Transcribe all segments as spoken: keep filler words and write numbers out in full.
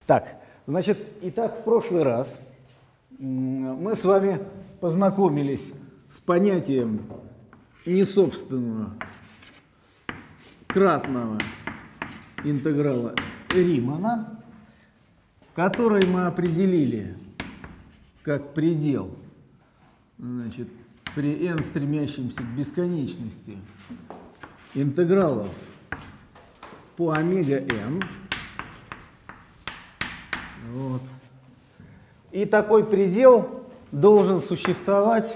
Так, значит, итак, в прошлый раз мы с вами познакомились с понятием несобственного кратного интеграла Римана, который мы определили как предел, значит, при n стремящемся к бесконечности интегралов по омега n. Вот. И такой предел должен существовать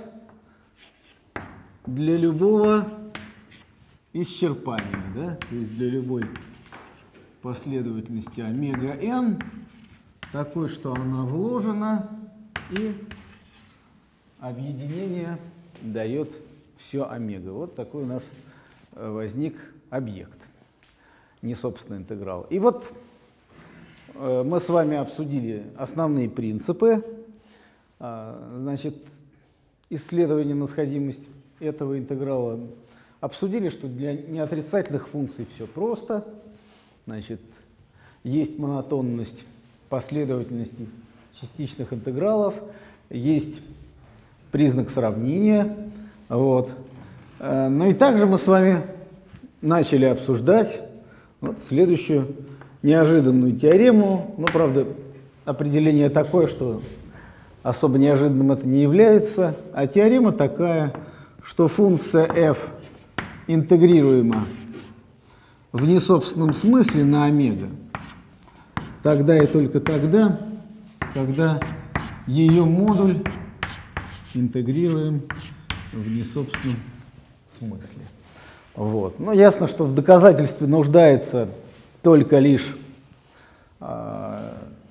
для любого исчерпания, да? То есть для любой последовательности омега n, такой, что она вложена, и объединение дает все омега. Вот такой у нас возник объект, не собственный интеграл. И вот мы с вами обсудили основные принципы. Значит, исследование на сходимость этого интеграла обсудили, что для неотрицательных функций все просто. Значит, есть монотонность последовательности частичных интегралов, есть признак сравнения. Вот. Ну и также мы с вами начали обсуждать вот следующую неожиданную теорему. Ну, правда, определение такое, что особо неожиданным это не является. А теорема такая, что функция f интегрируема в несобственном смысле на омега тогда и только тогда, когда ее модуль интегрируем в несобственном смысле. Вот. Ну, ясно, что в доказательстве нуждается только лишь э,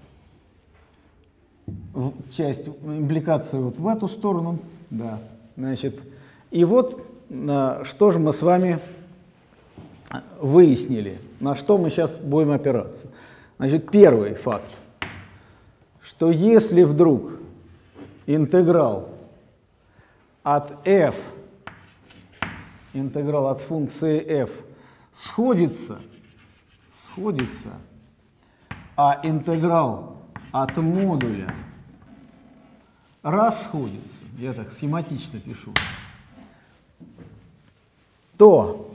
часть импликации вот в эту сторону. Да. Значит, и вот э, что же мы с вами выяснили, на что мы сейчас будем опираться. Значит, первый факт, что если вдруг интеграл от f, интеграл от функции f сходится, сходится, а интеграл от модуля расходится, я так схематично пишу, то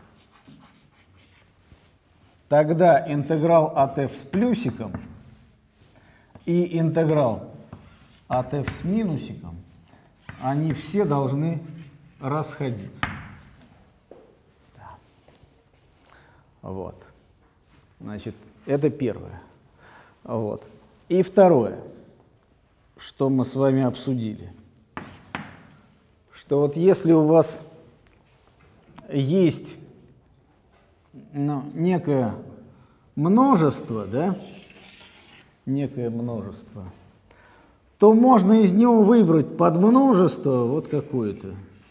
тогда интеграл от f с плюсиком и интеграл от f с минусиком, они все должны расходиться. Да. Вот. Значит, это первое. Вот. И второе, что мы с вами обсудили, что вот если у вас есть ну, некое множество, да, некое множество, то можно из него выбрать подмножество вот какое-то,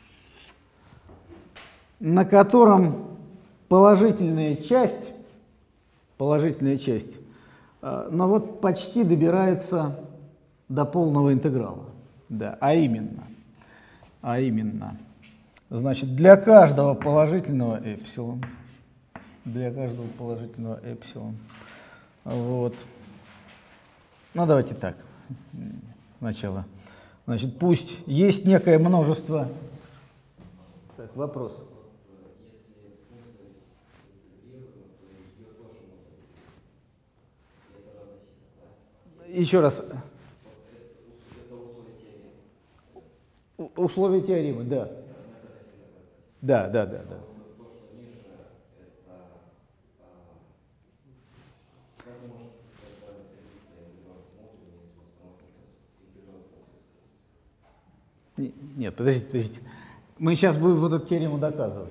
на котором положительная часть, положительная часть, но вот почти добирается до полного интеграла. Да, а именно, а именно, значит, для каждого положительного эпсилон, для каждого положительного эпсилон, вот, ну давайте так, сначала, значит, пусть есть некое множество, так, вопрос. Еще раз. Условие теоремы, да. Да, да, да, да. Нет, подождите, подождите. Мы сейчас будем вот эту теорему доказывать.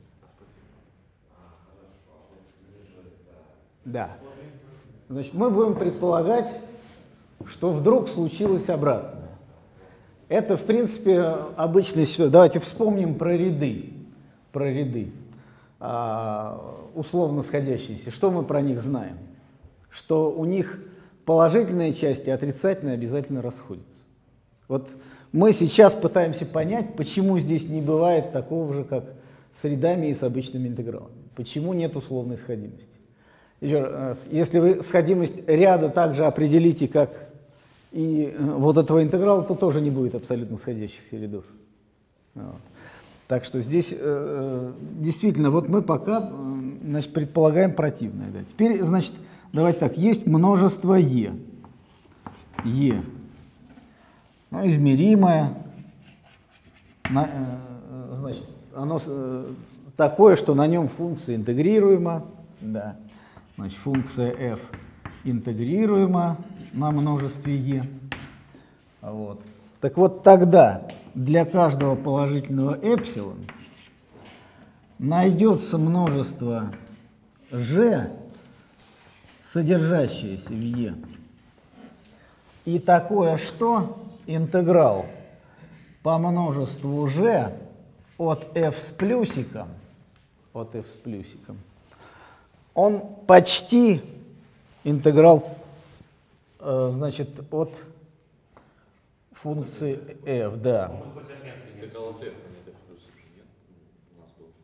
Да. Значит, мы будем предполагать, что вдруг случилось обратное. Это, в принципе, обычная ситуация. Давайте вспомним про ряды. Про ряды, а, условно сходящиеся. Что мы про них знаем? Что у них положительные части и отрицательные обязательно расходятся. Вот мы сейчас пытаемся понять, почему здесь не бывает такого же, как с рядами и с обычными интегралами. Почему нет условной сходимости. Еще раз, если вы сходимость ряда также определите, как и вот этого интеграла, то тоже не будет абсолютно сходящихся рядов. Вот. Так что здесь э, действительно, вот мы пока значит, предполагаем противное. Да. Теперь, значит, давайте так, есть множество Е. Е, ну, измеримое, на, э, значит, оно э, такое, что на нем функция интегрируема, да. Значит, функция f интегрируема на множестве e. Вот. Так вот тогда для каждого положительного эпсилон найдется множество g, содержащееся в e. И такое, что интеграл по множеству g от f с плюсиком, от f с плюсиком, он почти интеграл, э, значит, от функции f, да. Интеграл от f, а не от f плюс, нет? У нас был.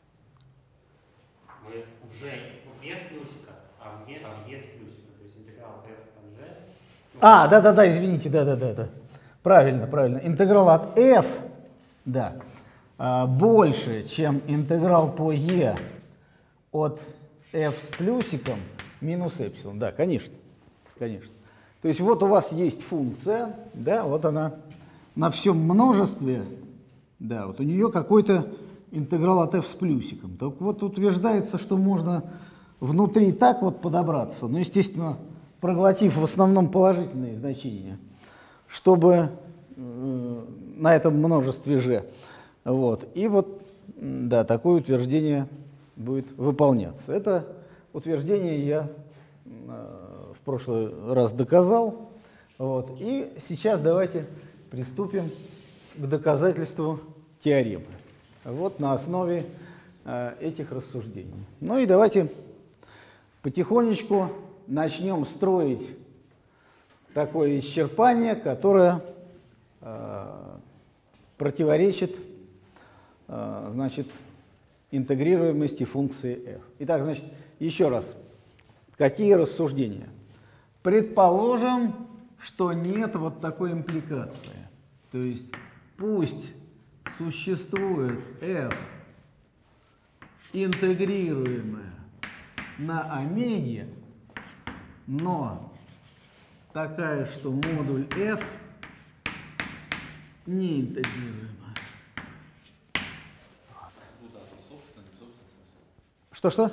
Мы в g без плюсика, а в e, а в e с плюсиком. То есть интеграл от f от g. А, да-да-да, извините, да-да-да. Правильно, правильно. Интеграл от f, да, больше, чем интеграл по e от f с плюсиком минус эпсилон. Да, конечно, конечно. То есть вот у вас есть функция, да, вот она на всем множестве, да, вот у нее какой-то интеграл от f с плюсиком. Так вот утверждается, что можно внутри так вот подобраться, но, естественно, проглотив в основном положительные значения, чтобы э, на этом множестве g. Вот. И вот, да, такое утверждение будет выполняться. Это утверждение я э, в прошлый раз доказал. Вот. И сейчас давайте приступим к доказательству теоремы. Вот на основе э, этих рассуждений. Ну и давайте потихонечку начнем строить такое исчерпание, которое э, противоречит э, значит, интегрируемости функции f. Итак, значит, еще раз. Какие рассуждения? Предположим, что нет вот такой импликации. То есть пусть существует f, интегрируемая на омеге, но такая, что модуль f не интегрируема. Что-что?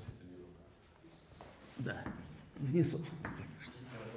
Да, не собственно, конечно.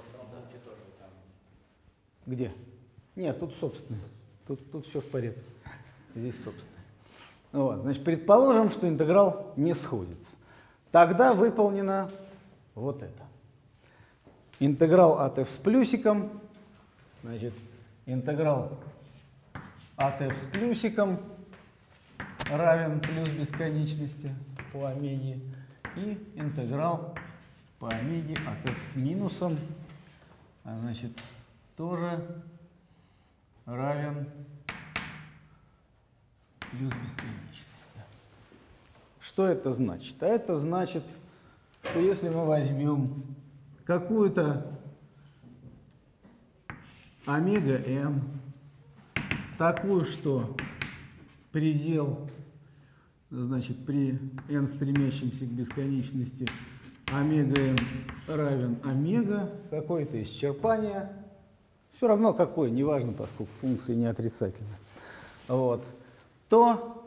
Где? Нет, тут собственно. Тут, тут все в порядке. Здесь собственно. Вот, значит, предположим, что интеграл не сходится. Тогда выполнено вот это. Интеграл от f с плюсиком, значит, интеграл от f с плюсиком равен плюс бесконечности по омеге, и интеграл по омеге от f с минусом, значит, тоже равен плюс бесконечности. Что это значит? А это значит, что если мы возьмем какую-то омега m, такую, что предел, значит, при n стремящемся к бесконечности омега m равен омега, какое-то исчерпание, все равно какое, неважно, поскольку функция не отрицательная, вот, то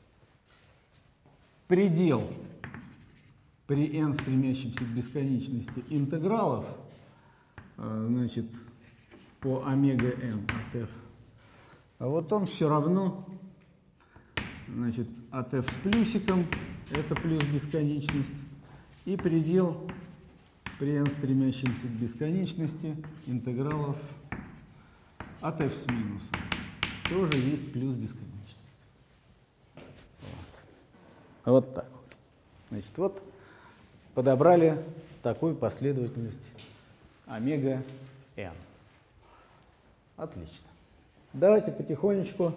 предел при n стремящемся к бесконечности интегралов, значит, по омега m от f, а вот он все равно, значит, от f с плюсиком, это плюс бесконечность, и предел при n стремящемся к бесконечности интегралов от f с минусом тоже есть плюс бесконечность. Вот, вот так вот. Значит, вот подобрали такую последовательность омега n. Отлично. Давайте потихонечку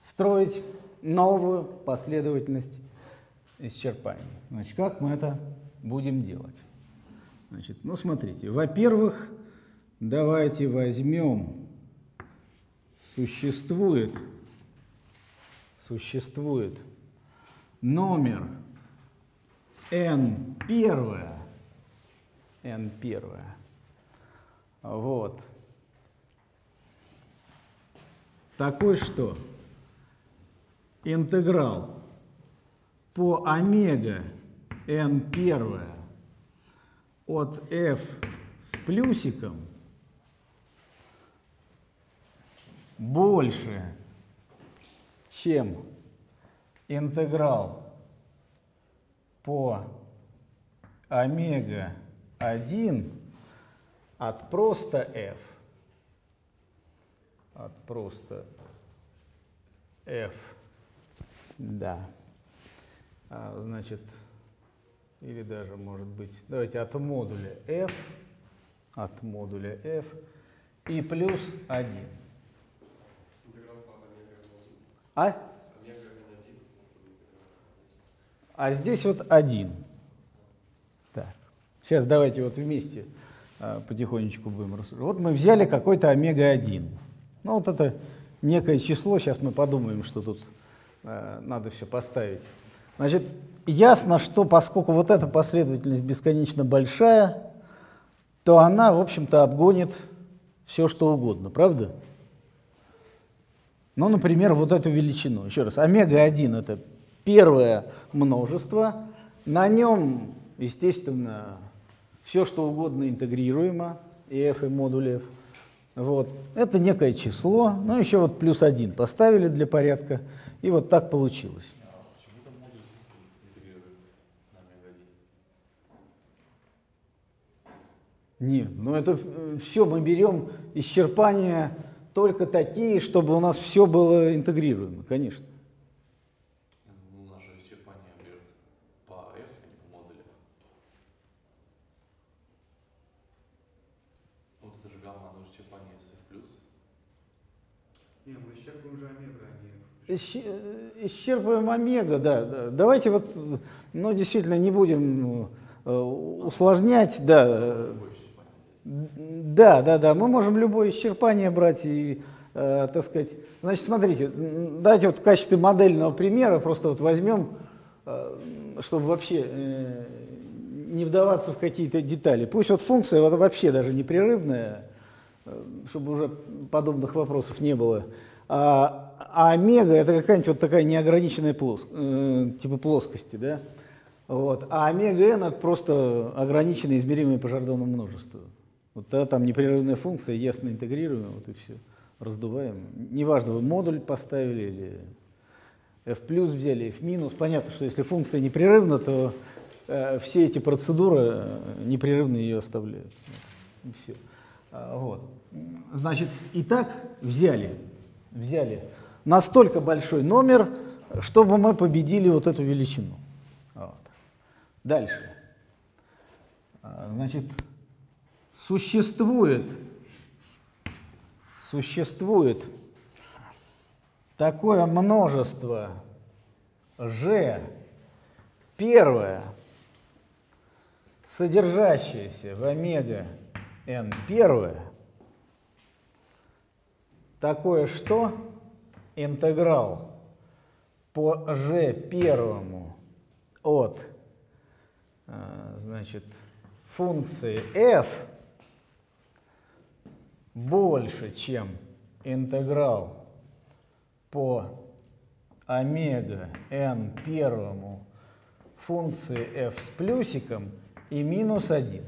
строить новую последовательность исчерпаний. Значит, как мы это будем делать? Значит, ну, смотрите, во-первых, давайте возьмем, существует, существует номер n первое, n первое, вот, такой что? Интеграл по омега n первое от f с плюсиком больше, чем интеграл по омега один от просто f, от просто f, да, а, значит, или даже, может быть, давайте от модуля f, от модуля f и плюс один. А? А здесь вот один. Так. Сейчас давайте вот вместе а, потихонечку будем рассуждать. Вот мы взяли какой-то омега один. Ну вот это некое число, сейчас мы подумаем, что тут а, надо все поставить. Значит, ясно, что поскольку вот эта последовательность бесконечно большая, то она, в общем-то, обгонит все, что угодно, правда? Ну, например, вот эту величину. Еще раз, омега один — это первое множество. На нем, естественно, все, что угодно интегрируемо, и f, и модуль f. Вот. Это некое число. Ну, еще вот плюс один поставили для порядка. И вот так получилось. А почему там модуль интегрирует на омега один? Нет, ну это все мы берем исчерпания только такие, чтобы у нас все было интегрируемо, конечно. Ну, у нас же исчерпание берет по f, а не по модулю. Вот это же гамма, оно же исчерпание с f плюс. Не, мы исчерпываем уже омега, а не f. Исче- Исчерпываем омега, да, да. Давайте вот, ну, действительно, не будем э, усложнять, да. Да, да, да, мы можем любое исчерпание брать и, э, так сказать, значит, смотрите, давайте вот в качестве модельного примера просто вот возьмем, э, чтобы вообще э, не вдаваться в какие-то детали. Пусть вот функция вот вообще даже непрерывная, э, чтобы уже подобных вопросов не было, а, а омега — это какая-нибудь вот такая неограниченная плоск, э, типа плоскости, да, вот, а омега n — это просто ограниченное измеримое по Жордану множество. Вот тогда там непрерывная функция, ясно интегрируем, вот и все, раздуваем. Неважно, вы модуль поставили или f плюс взяли, f минус. Понятно, что если функция непрерывна, то э, все эти процедуры э, непрерывно ее оставляют. И все. А, вот. Значит, и так взяли, взяли настолько большой номер, чтобы мы победили вот эту величину. Вот. Дальше. А, значит, Существует, существует такое множество g первое, содержащееся в омега n первое, такое что интеграл по g первому от, значит, функции f больше, чем интеграл по омега n первому функции f с плюсиком и минус один.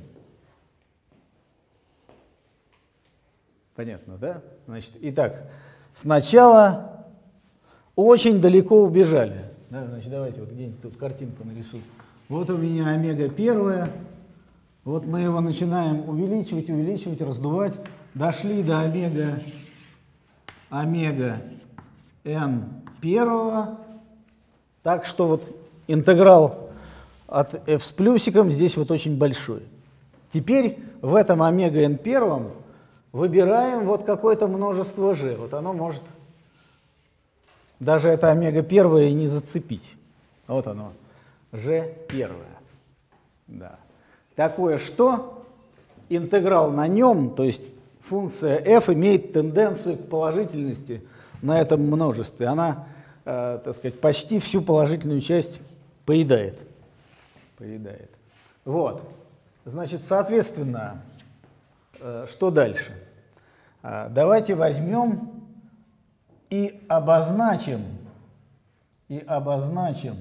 Понятно, да? Значит, итак, сначала очень далеко убежали. Да, значит, давайте вот где-нибудь тут картинку нарисую. Вот у меня омега первая. Вот мы его начинаем увеличивать, увеличивать, раздувать. Дошли до омега, омега n первого. Так что вот интеграл от f с плюсиком здесь вот очень большой. Теперь в этом омега n первом выбираем вот какое-то множество g. Вот оно может даже это омега первое и не зацепить. Вот оно, g первое. Да. Такое что? Интеграл на нем, то есть функция f имеет тенденцию к положительности на этом множестве. Она, э, так сказать, почти всю положительную часть поедает. Поедает. Вот. Значит, соответственно, э, что дальше? Э, давайте возьмем и обозначим, и обозначим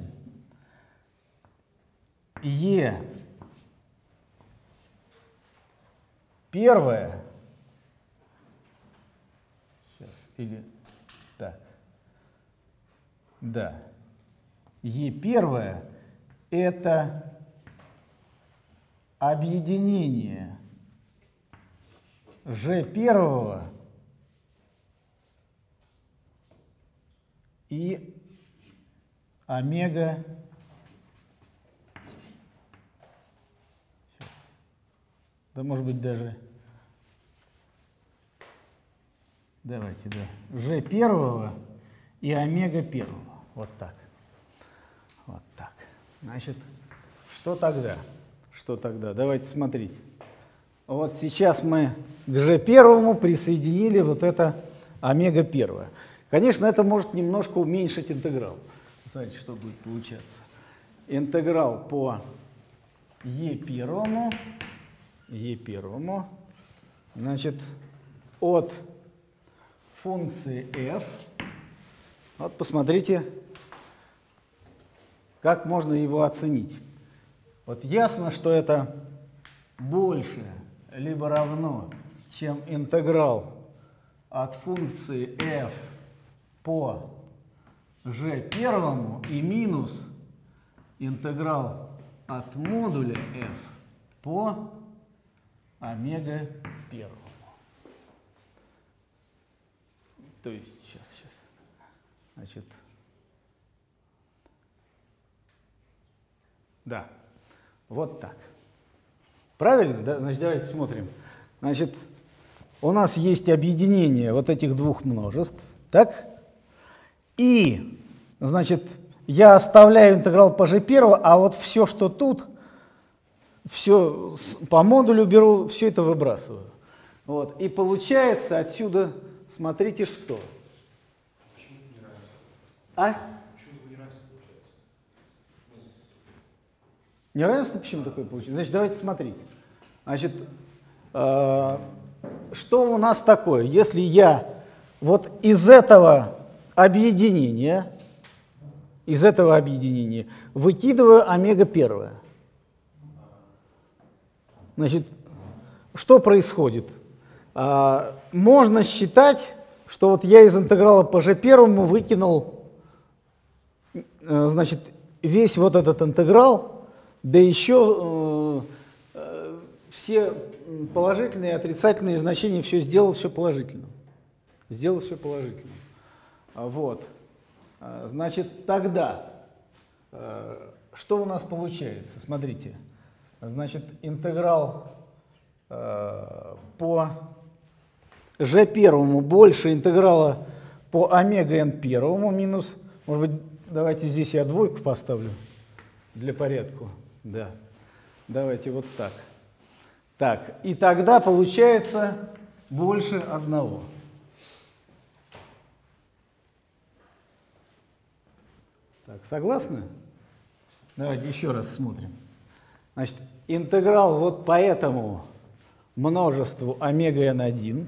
e первое, сейчас, или так, да, e первое — это объединение g первого и омега, сейчас, да, может быть, даже, давайте, да, g первого и омега первого, вот так, вот так. Значит, что тогда? Что тогда? Давайте смотреть. Вот сейчас мы к g первому присоединили вот это омега первое. Конечно, это может немножко уменьшить интеграл. Смотрите, что будет получаться. Интеграл по e первому, e первому, значит, от функции f. Вот посмотрите, как можно его оценить. Вот ясно, что это больше либо равно, чем интеграл от функции f по g первому и минус интеграл от модуля f по омега первому. То есть, сейчас, сейчас, значит, да, вот так. Правильно? Да? Значит, давайте смотрим. Значит, у нас есть объединение вот этих двух множеств, так? И, значит, я оставляю интеграл по g первому, а вот все, что тут, все по модулю беру, все это выбрасываю. Вот. И получается отсюда, смотрите, что. Почему не равенство? А? Почему не равенство получается? Неравенство почему такое получилось? Значит, давайте смотреть. Значит, э, что у нас такое? Если я вот из этого объединения, из этого объединения выкидываю омега первое, значит, что происходит? Э, можно считать, что вот я из интеграла по g первому выкинул, э, значит, весь вот этот интеграл, да еще э, э, все положительные и отрицательные значения, все сделал все положительным. Сделал все положительным. Вот. Значит, тогда э, что у нас получается? Смотрите. Значит, интеграл э, по g первому больше интеграла по омега n первому минус, может быть, давайте здесь я двойку поставлю для порядка. Да. Давайте вот так. Так, и тогда получается больше одного. Так, согласны? Давайте еще раз смотрим. Значит, интеграл вот по этому множеству омега эн один,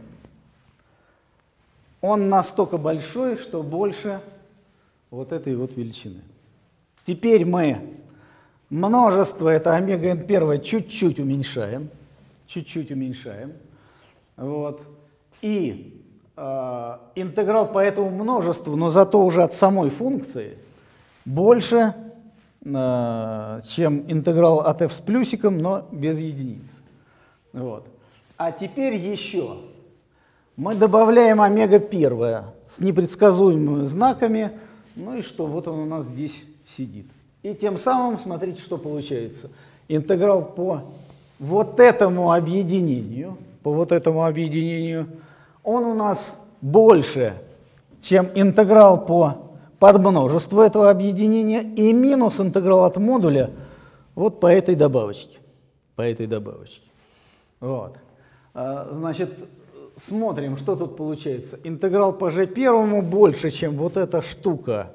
он настолько большой, что больше вот этой вот величины. Теперь мы множество, это омега эн первое, чуть-чуть уменьшаем. Чуть-чуть уменьшаем. Вот. И э, интеграл по этому множеству, но зато уже от самой функции, больше, э, чем интеграл от f с плюсиком, но без единицы. Вот. А теперь еще мы добавляем омега первое с непредсказуемыми знаками, ну и что, вот он у нас здесь сидит. И тем самым, смотрите, что получается. Интеграл по вот этому объединению, по вот этому объединению, он у нас больше, чем интеграл по подмножеству этого объединения, и минус интеграл от модуля Вот по этой добавочке. По этой добавочке. Вот. Значит, смотрим, что тут получается. Интеграл по g первому больше, чем вот эта штука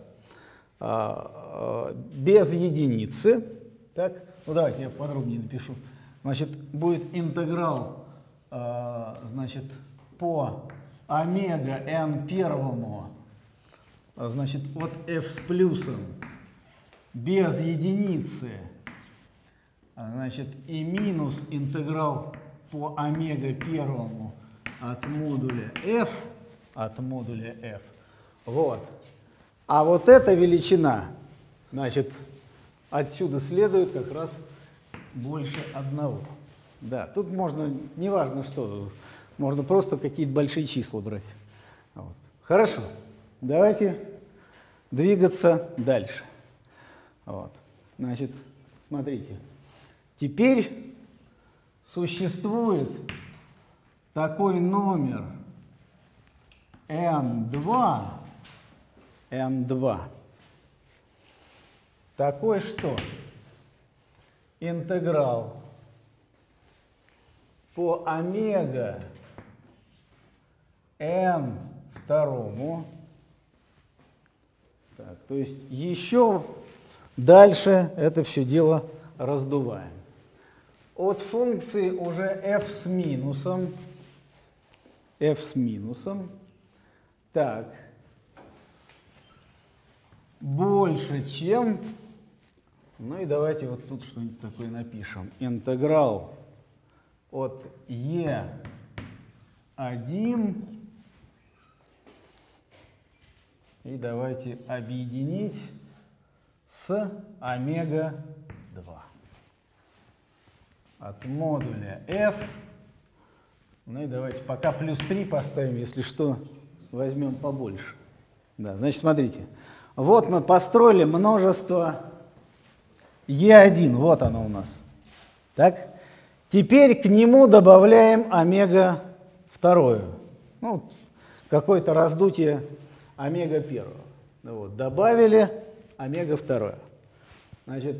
без единицы. Так? Ну давайте я подробнее напишу. Значит, будет интеграл, значит, по омега n первому, значит, от f с плюсом без единицы, значит, и минус интеграл по омега первому от модуля f, от модуля f. Вот. А вот эта величина, значит, отсюда следует как раз больше одного. Да, тут можно, неважно что, можно просто какие-то большие числа брать. Вот. Хорошо, давайте двигаться дальше. Вот. Значит, смотрите, теперь существует такой номер эн два, эн два, такой что? Интеграл по омега n второму. Так, то есть еще дальше это все дело раздуваем. От функции уже f с минусом, f с минусом, так, больше, чем, ну и давайте вот тут что-нибудь такое напишем. Интеграл от e один, и давайте объединить с омега два. От модуля f, ну и давайте пока плюс три поставим, если что, возьмем побольше. Да, значит, смотрите, вот мы построили множество e один, вот оно у нас. Так? Теперь к нему добавляем омега вторую, ну, какое-то раздутие омега первого. Вот, добавили омега второе. Значит,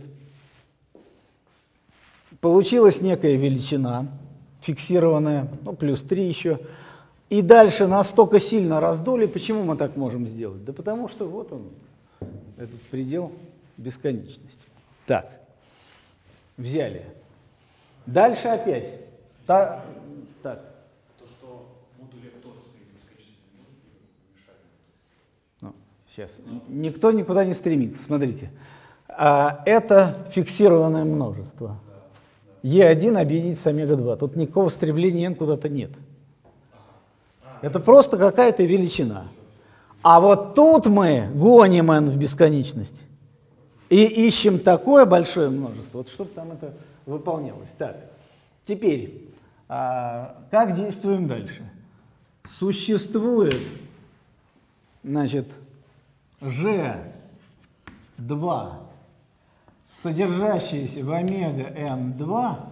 получилась некая величина, фиксированная, ну, плюс три еще. И дальше настолько сильно раздули. Почему мы так можем сделать? Да потому что вот он, этот предел бесконечности. Так, взяли. Дальше опять. Та, так. То, что модуль f тоже стремится к бесконечности, не может мешать? Ну, сейчас. Никто никуда не стремится. Смотрите. А, это фиксированное множество. e один объединить с омега два. Тут никакого стремления n куда-то нет. Это просто какая-то величина. А вот тут мы гоним n в бесконечность и ищем такое большое множество, вот чтобы там это выполнялось. Так, теперь, а, как действуем дальше? Существует, значит, g два, содержащееся в омега эн два,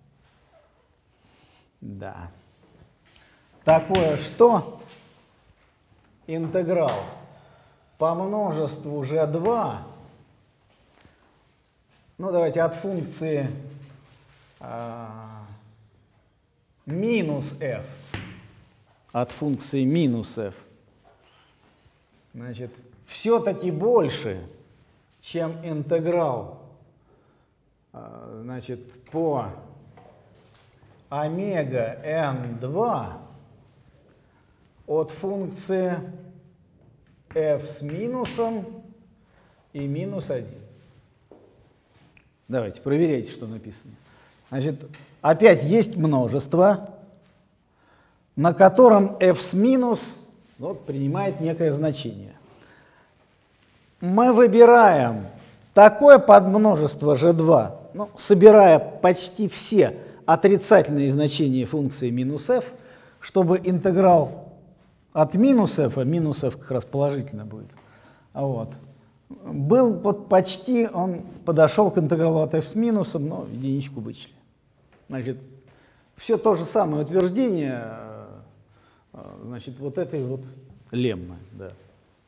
да, такое что? Интеграл по множеству g два, ну давайте от функции а, минус f, от функции минус f, значит, все-таки больше, чем интеграл, а, значит, по омега эн два от функции f с минусом и минус один. Давайте, проверяйте, что написано. Значит, опять есть множество, на котором f с минус вот, принимает некое значение. Мы выбираем такое подмножество g два, ну, собирая почти все отрицательные значения функции минус f, чтобы интеграл от минус f, а минус f как раз положительно будет, вот, был вот почти, он подошел к интегралу от f с минусом, но единичку вычли. Значит, все то же самое утверждение, значит, вот этой вот леммы. Да.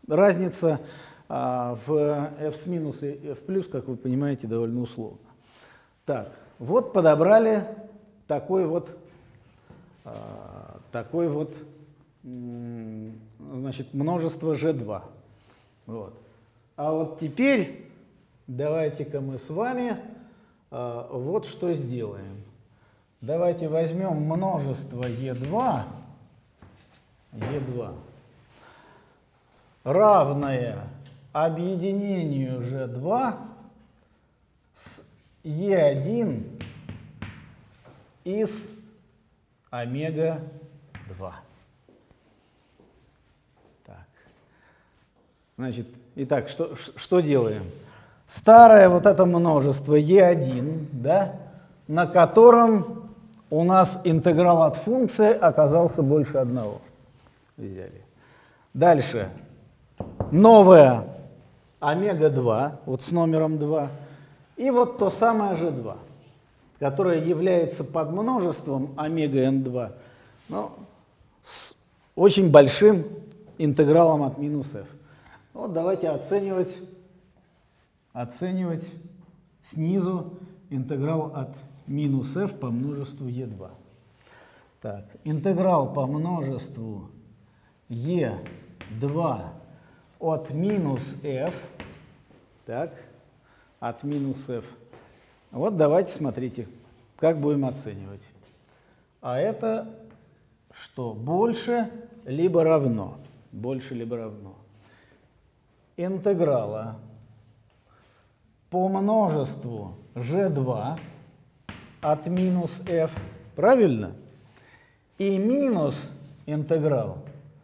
Разница а, в f с минус и f плюс, как вы понимаете, довольно условна. Так, вот подобрали такой вот, а, такой вот, значит, множество жэ два. Вот. А вот теперь давайте-ка мы с вами а, вот что сделаем. Давайте возьмем множество е два, е два, равное объединению жэ два с е один из омега два. Так. Значит, итак, что, что делаем? Старое вот это множество е один, да, на котором у нас интеграл от функции оказался больше одного. Взяли. Дальше. Новое омега два, вот с номером два. И вот то самое жэ два, которое является подмножеством омега эн два, но с очень большим интегралом от минус f. Вот давайте оценивать, оценивать снизу интеграл от минус f по множеству е два. Так, интеграл по множеству е два от минус f, так, от минус f. Вот давайте смотрите, как будем оценивать. А это что? Больше либо равно? Больше либо равно. Интеграла по множеству жэ два от минус f, правильно? И минус интеграл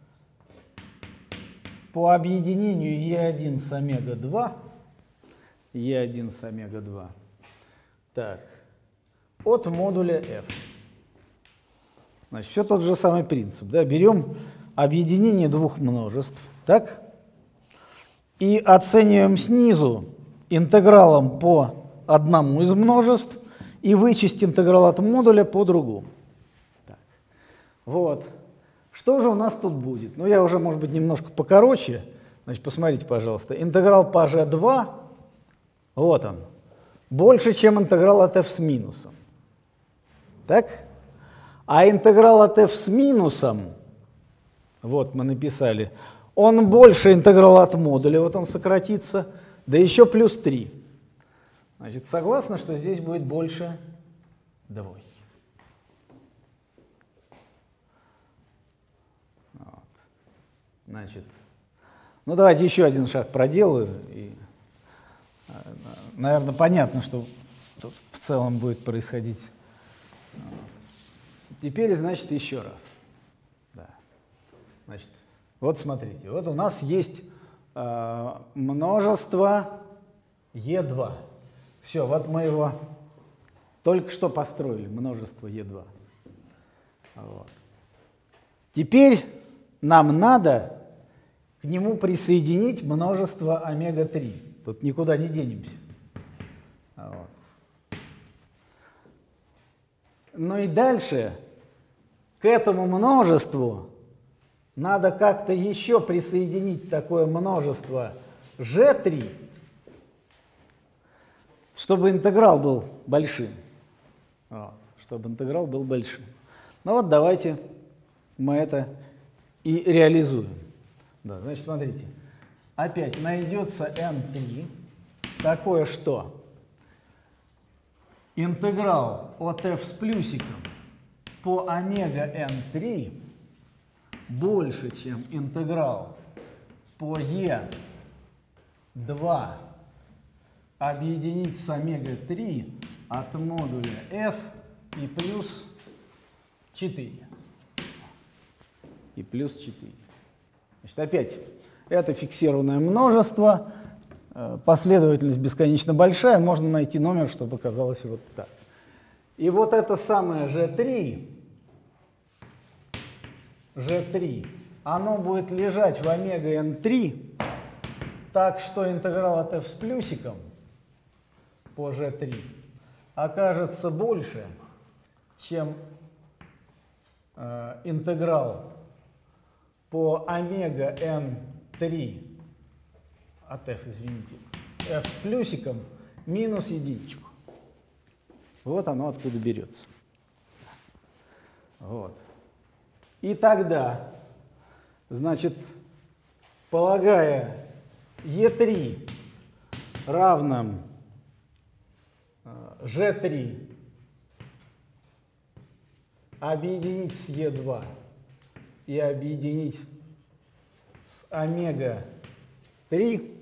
по объединению е один с омега два, е один с омега два, так, от модуля f. Значит, все тот же самый принцип. Да? Берем объединение двух множеств, так, и оцениваем снизу интегралом по одному из множеств и вычесть интеграл от модуля по другому. Так. Вот. Что же у нас тут будет? Ну, я уже, может быть, немножко покороче. Значит, посмотрите, пожалуйста. Интеграл по жэ два, вот он, больше, чем интеграл от f с минусом. Так? А интеграл от f с минусом, вот мы написали, он больше интеграла от модуля, вот он сократится, да еще плюс три. Значит, согласны, что здесь будет больше двойки. Вот. Значит, ну давайте еще один шаг проделаю. И, наверное, понятно, что тут в целом будет происходить. Теперь, значит, еще раз. Да. Значит, вот смотрите, вот у нас есть э, множество е два. Все, вот мы его только что построили, множество е два. Вот. Теперь нам надо к нему присоединить множество омега три. Тут никуда не денемся. Вот. Ну и дальше к этому множеству надо как-то еще присоединить такое множество жэ три, чтобы интеграл был большим. Вот, чтобы интеграл был большим. Ну вот давайте мы это и реализуем. Да, значит, смотрите. Опять найдется эн три, такое что? Интеграл от f с плюсиком по омега эн три больше, чем интеграл по е два объединить с омега три от модуля f и плюс четыре. И плюс четыре. Значит, опять, это фиксированное множество, последовательность бесконечно большая, можно найти номер, чтобы оказалось вот так. И вот это самое жэ три, жэ три, оно будет лежать в омега эн три, так что интеграл от f с плюсиком по жэ три окажется больше, чем э, интеграл по омега эн три от f, извините, f с плюсиком минус единичку. Вот оно откуда берется. Вот. И тогда, значит, полагая е три равным же три объединить с е два и объединить с омега три,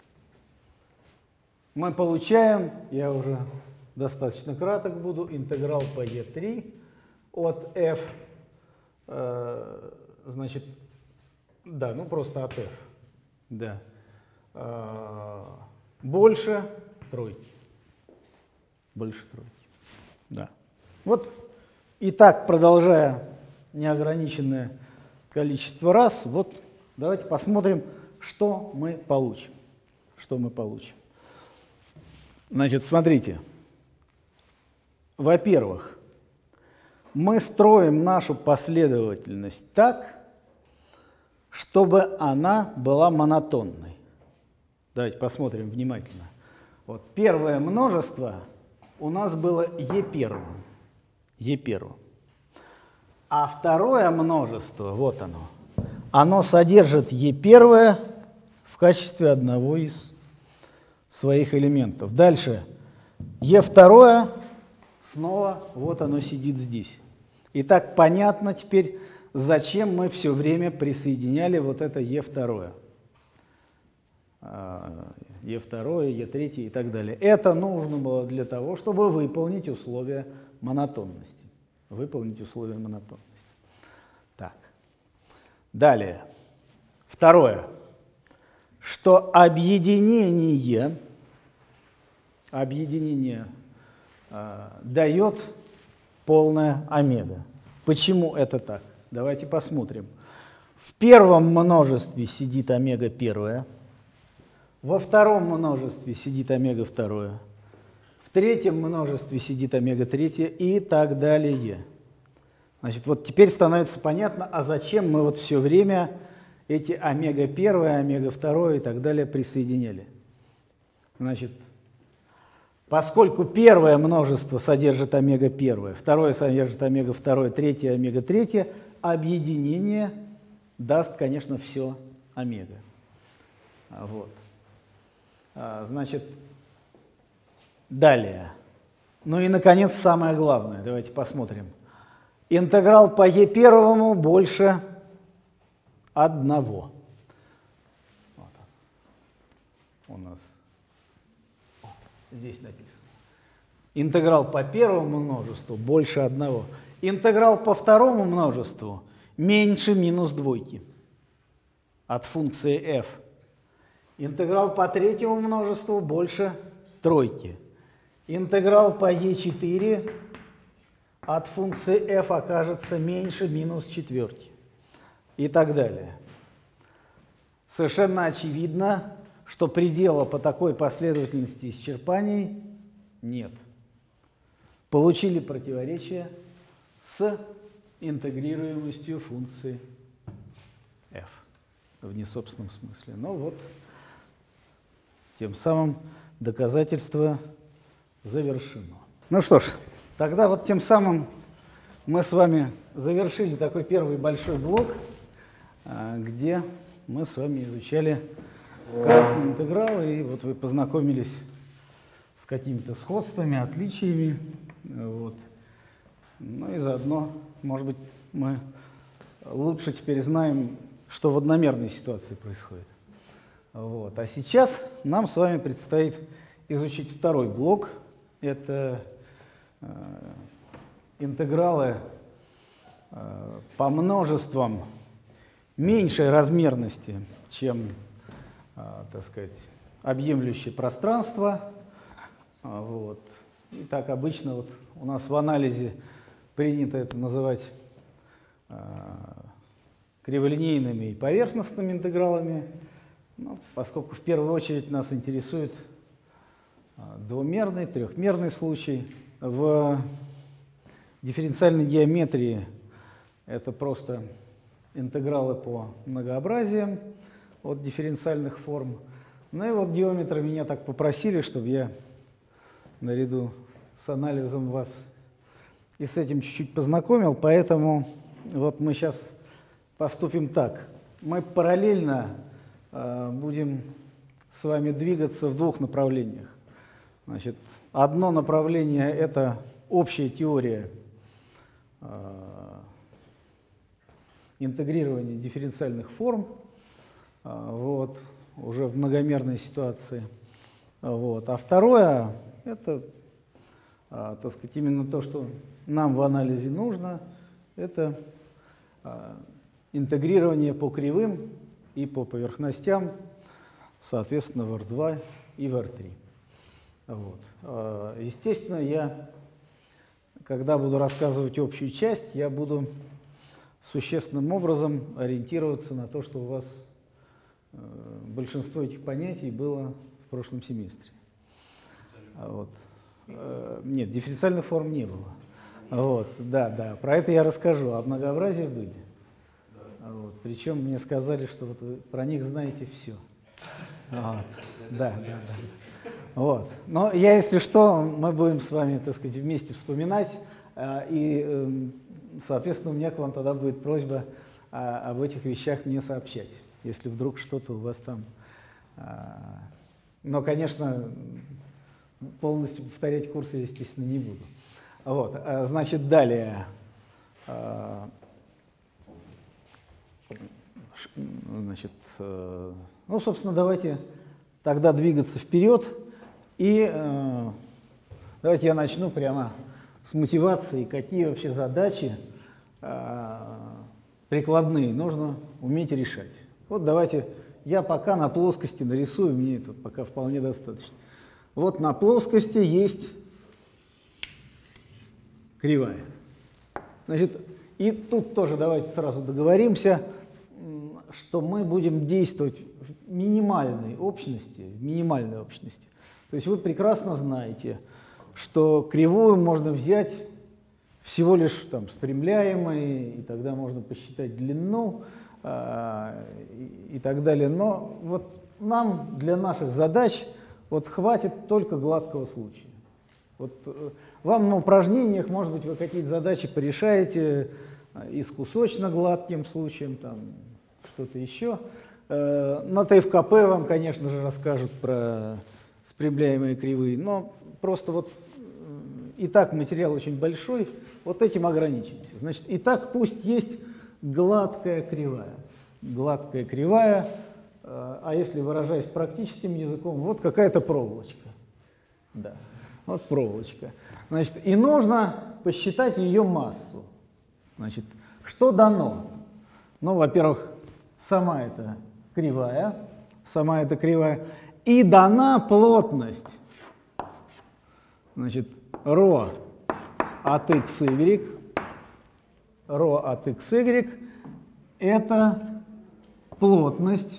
мы получаем, я уже достаточно краток буду, интеграл по е три от f, э, значит, да, ну просто от f, да, э, больше тройки. Больше тройки, да. Вот и так, продолжая неограниченное количество раз, вот давайте посмотрим, что мы получим. Что мы получим. Значит, смотрите. Во-первых, мы строим нашу последовательность так, чтобы она была монотонной. Давайте посмотрим внимательно. Вот первое множество у нас было е первым. Е первым. А второе множество, вот оно, оно содержит е первое в качестве одного из своих элементов. Дальше е второе снова, вот оно сидит здесь. Итак, понятно теперь, зачем мы все время присоединяли вот это е второе. е второе, е третье и так далее. Это нужно было для того, чтобы выполнить условия монотонности. Выполнить условия монотонности. Так. Далее. Второе. Что объединение, объединение э, дает полная омега. Почему это так? Давайте посмотрим. В первом множестве сидит омега первое. Во втором множестве сидит омега второе. В третьем множестве сидит омега третье и так далее. Значит, вот теперь становится понятно, а зачем мы вот все время эти омега первое, омега второе и так далее присоединяли. Значит, поскольку первое множество содержит омега первое, второе содержит омега второе, третье омега третье, объединение даст, конечно, все омега. Вот. Значит, далее. Ну и, наконец, самое главное. Давайте посмотрим. Интеграл по е первому больше одного. Вот он. У нас О, здесь написано. Интеграл по первому множеству больше одного. Интеграл по второму множеству меньше минус двойки от функции f. Интеграл по третьему множеству больше тройки. Интеграл по е четыре от функции f окажется меньше минус четверки. И так далее. Совершенно очевидно, что предела по такой последовательности исчерпаний нет. Получили противоречие с интегрируемостью функции f в несобственном смысле. Ну вот, тем самым доказательство завершено. Ну что ж, тогда вот тем самым мы с вами завершили такой первый большой блок, где мы с вами изучали кратные интегралы, и вот вы познакомились с какими-то сходствами, отличиями. Вот. Ну и заодно, может быть, мы лучше теперь знаем, что в одномерной ситуации происходит. Вот. А сейчас нам с вами предстоит изучить второй блок. Это э, интегралы э, по множествам меньшей размерности, чем, э, так сказать, объемлющее пространство. Вот. И так обычно вот у нас в анализе принято это называть э, криволинейными и поверхностными интегралами. Ну, поскольку в первую очередь нас интересует двумерный, трехмерный случай. В дифференциальной геометрии это просто интегралы по многообразиям от дифференциальных форм. Ну и вот геометры меня так попросили, чтобы я наряду с анализом вас и с этим чуть-чуть познакомил, поэтому вот мы сейчас поступим так. Мы параллельно э, будем с вами двигаться в двух направлениях. Значит, одно направление – это общая теория э, интегрирования дифференциальных форм, э, вот, уже в многомерной ситуации. Вот. А второе – это, э, так сказать, именно то, что нам в анализе нужно, это э, интегрирование по кривым и по поверхностям, соответственно, в эр два и в эр три. Вот. Естественно, я, когда буду рассказывать общую часть, я буду существенным образом ориентироваться на то, что у вас большинство этих понятий было в прошлом семестре. Вот. Нет, дифференциальных форм не было. Вот. Да, да, про это я расскажу, а многообразия были. Вот. Причем мне сказали, что вот вы про них знаете все. Вот. Да, да, да. Вот. Но я, если что, мы будем с вами, так сказать, вместе вспоминать, и, соответственно, у меня к вам тогда будет просьба об этих вещах мне сообщать, если вдруг что-то у вас там. Но, конечно, полностью повторять курсы, естественно, не буду. Вот. Значит, далее. Значит, ну, собственно, давайте тогда двигаться вперед. И э, давайте я начну прямо с мотивации, какие вообще задачи э, прикладные нужно уметь решать. Вот давайте я пока на плоскости нарисую, мне это пока вполне достаточно. Вот на плоскости есть кривая. Значит, и тут тоже давайте сразу договоримся, что мы будем действовать в минимальной общности, в минимальной общности. То есть вы прекрасно знаете, что кривую можно взять всего лишь там спрямляемой, и тогда можно посчитать длину э, и, и так далее. Но вот нам для наших задач вот хватит только гладкого случая. Вот, э, вам на упражнениях, может быть, вы какие-то задачи порешаете э, и с кусочно гладким случаем, там что-то еще. Э, на тэ эф ка пэ вам, конечно же, расскажут про спрямляемые кривые, но просто вот и так материал очень большой, вот этим ограничимся. Значит, и так пусть есть гладкая кривая. Гладкая кривая, а если выражаясь практическим языком, вот какая-то проволочка. Да, вот проволочка. Значит, и нужно посчитать ее массу. Значит, что дано? Ну, во-первых, сама эта кривая, сама эта кривая, и дана плотность, значит, ρ от xy, ρ от xy – это плотность,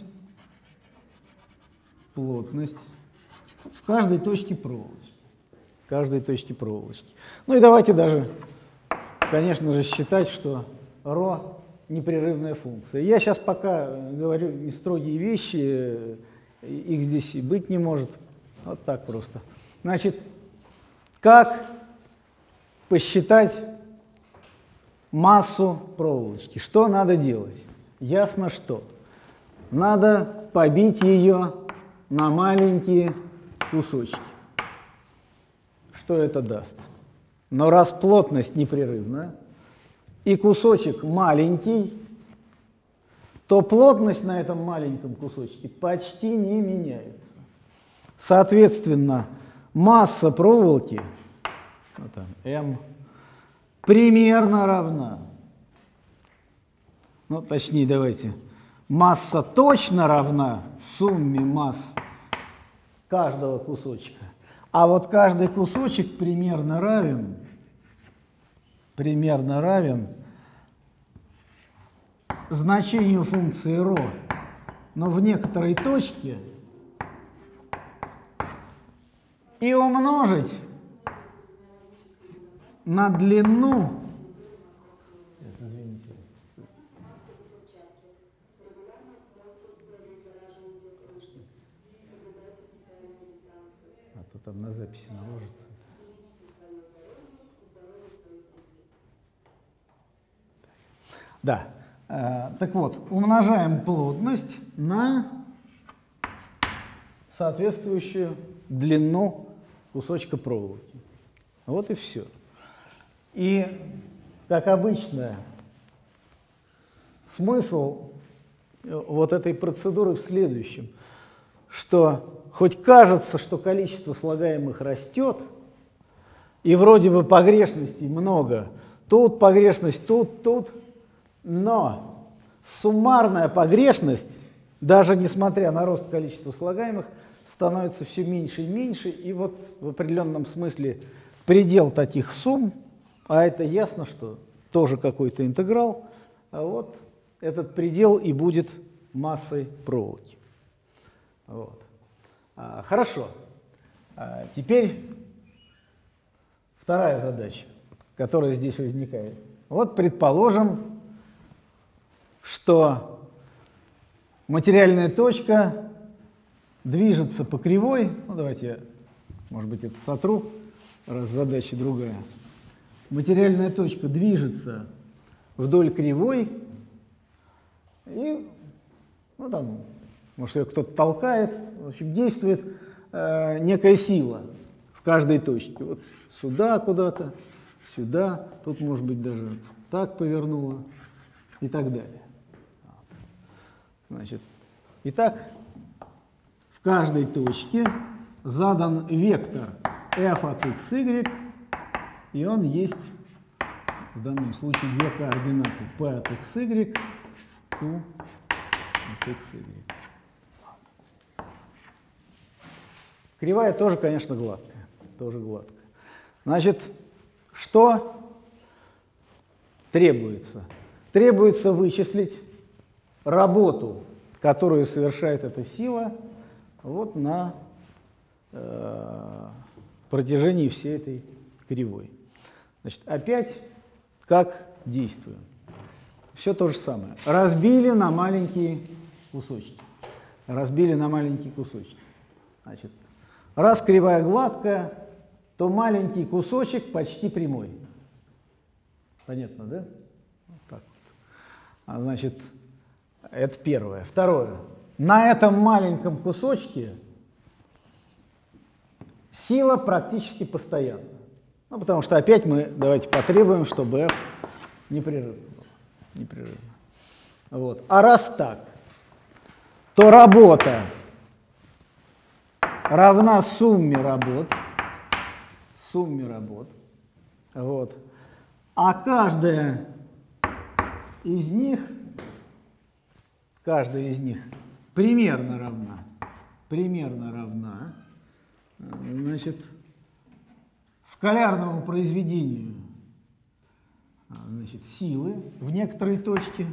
плотность в каждой точке проволочки, в каждой точке проволочки. Ну и давайте даже, конечно же, считать, что ρ – непрерывная функция. Я сейчас пока говорю не строгие вещи, их здесь и быть не может. Вот так просто. Значит, как посчитать массу проволочки? Что надо делать? Ясно, что. Надо побить ее на маленькие кусочки. Что это даст? Но раз плотность непрерывна, и кусочек маленький, то плотность на этом маленьком кусочке почти не меняется. Соответственно, масса проволоки, ну, там, m, примерно равна, ну, точнее, давайте, масса точно равна сумме масс каждого кусочка, а вот каждый кусочек примерно равен, примерно равен значению функции ρ, но в некоторой точке и умножить на длину, извините, а то там на записи наложится. Да. Так вот, умножаем плотность на соответствующую длину кусочка проволоки. Вот и все. И, как обычно, смысл вот этой процедуры в следующем, что хоть кажется, что количество слагаемых растет, и вроде бы погрешностей много, тут погрешность, тут, тут, но суммарная погрешность, даже несмотря на рост количества слагаемых, становится все меньше и меньше, и вот в определенном смысле предел таких сумм, а это ясно, что тоже какой-то интеграл, а вот этот предел и будет массой проволоки. Вот. А, хорошо. А теперь вторая задача, которая здесь возникает. Вот предположим, что материальная точка движется по кривой. Ну, давайте я, может быть, это сотру, раз задача другая. Материальная точка движется вдоль кривой, и, ну, там, может, ее кто-то толкает, в общем, действует э, некая сила в каждой точке. Вот сюда куда-то, сюда, тут, может быть, даже так повернуло и так далее. Значит, итак, в каждой точке задан вектор f от x, y, и он есть в данном случае две координаты p от x, y, q от x, y. Кривая тоже, конечно, гладкая. Тоже гладкая. Значит, что требуется? Требуется вычислить работу, которую совершает эта сила вот на э, протяжении всей этой кривой. Значит, опять как действуем? Все то же самое. Разбили на маленькие кусочки. Разбили на маленькие кусочки. Значит, раз кривая гладкая, то маленький кусочек почти прямой. Понятно, да? Вот так вот. А, значит, это первое. Второе. На этом маленьком кусочке сила практически постоянна. Ну, потому что опять мы давайте потребуем, чтобы f непрерывно было. Непрерывно. Вот. А раз так, то работа равна сумме работ. Сумме работ. Вот. А каждая из них, каждая из них примерно равна, примерно равна, значит, скалярному произведению, значит, силы в некоторой точке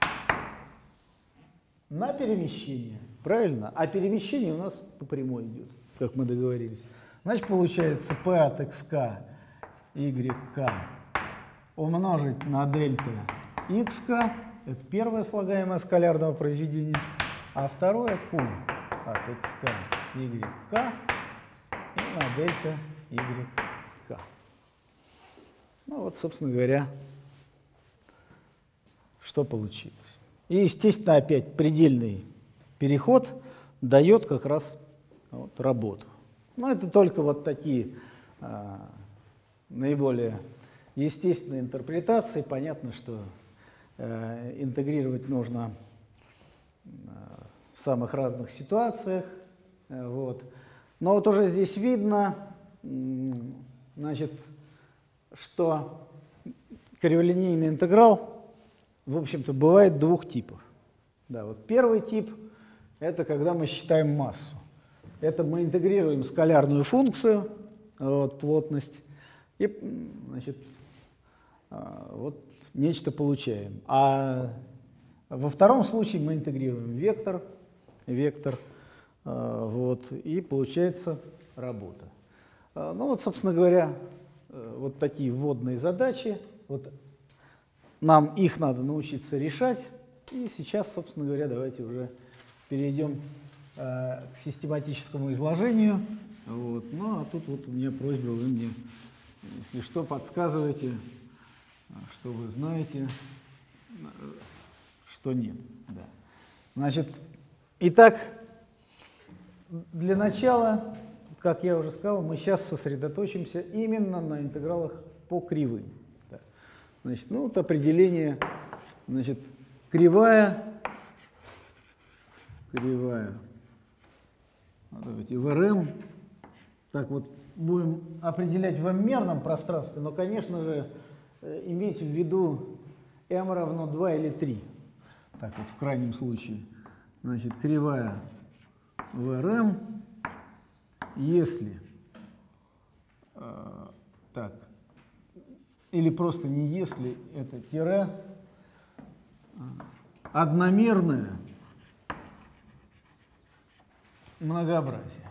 на перемещение. Правильно? А перемещение у нас по прямой идет, как мы договорились. Значит, получается p от xk, yk умножить на дельта xk, это первое слагаемое скалярного произведения, а второе q от xk, yk и на дельта yk. Ну вот, собственно говоря, что получилось. И, естественно, опять предельный переход дает как раз вот работу. Но это только вот такие а, наиболее естественные интерпретации. Понятно, что а, интегрировать нужно а, в самых разных ситуациях. А, вот. Но вот уже здесь видно, значит, что криволинейный интеграл, в общем-то, бывает двух типов. Да, вот первый тип – это когда мы считаем массу. Это мы интегрируем скалярную функцию, вот, плотность, и, значит, вот нечто получаем. А во втором случае мы интегрируем вектор, вектор, вот, и получается работа. Ну вот, собственно говоря, вот такие вводные задачи. Вот нам их надо научиться решать. И сейчас, собственно говоря, давайте уже перейдем э, к систематическому изложению. Вот. Ну, а тут вот у меня просьба, вы мне, если что, подсказывайте, что вы знаете, что нет. Да. Значит, итак, для начала, как я уже сказал, мы сейчас сосредоточимся именно на интегралах по кривым. Да. Значит, ну вот определение, значит, кривая, кривая, ну, давайте в эр эм, так вот будем определять в m-мерном пространстве, но, конечно же, имейте в виду m равно два или три, так вот в крайнем случае. Значит, кривая в эр эм, если, э, так, или просто не если, это тире, одномерное многообразие.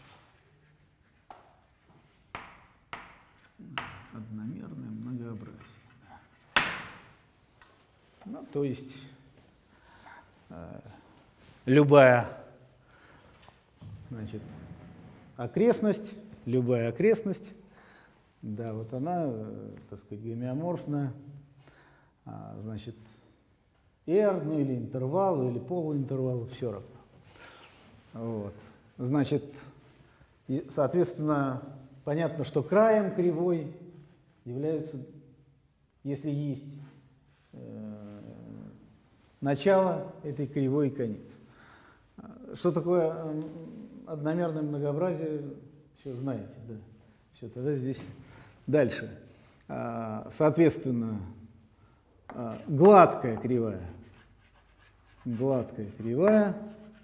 Одномерное многообразие. Да. Ну, то есть э, любая, значит, окрестность, любая окрестность, да, вот она, э, так сказать, гомеоморфна, а, значит, R, ну или интервал, или полуинтервал, все равно. Вот. Значит, и, соответственно, понятно, что краем кривой являются, если есть э, начало этой кривой и конец. Что такое э, одномерное многообразие, все знаете, да. Все, тогда здесь дальше. А, соответственно, а, гладкая кривая, гладкая кривая,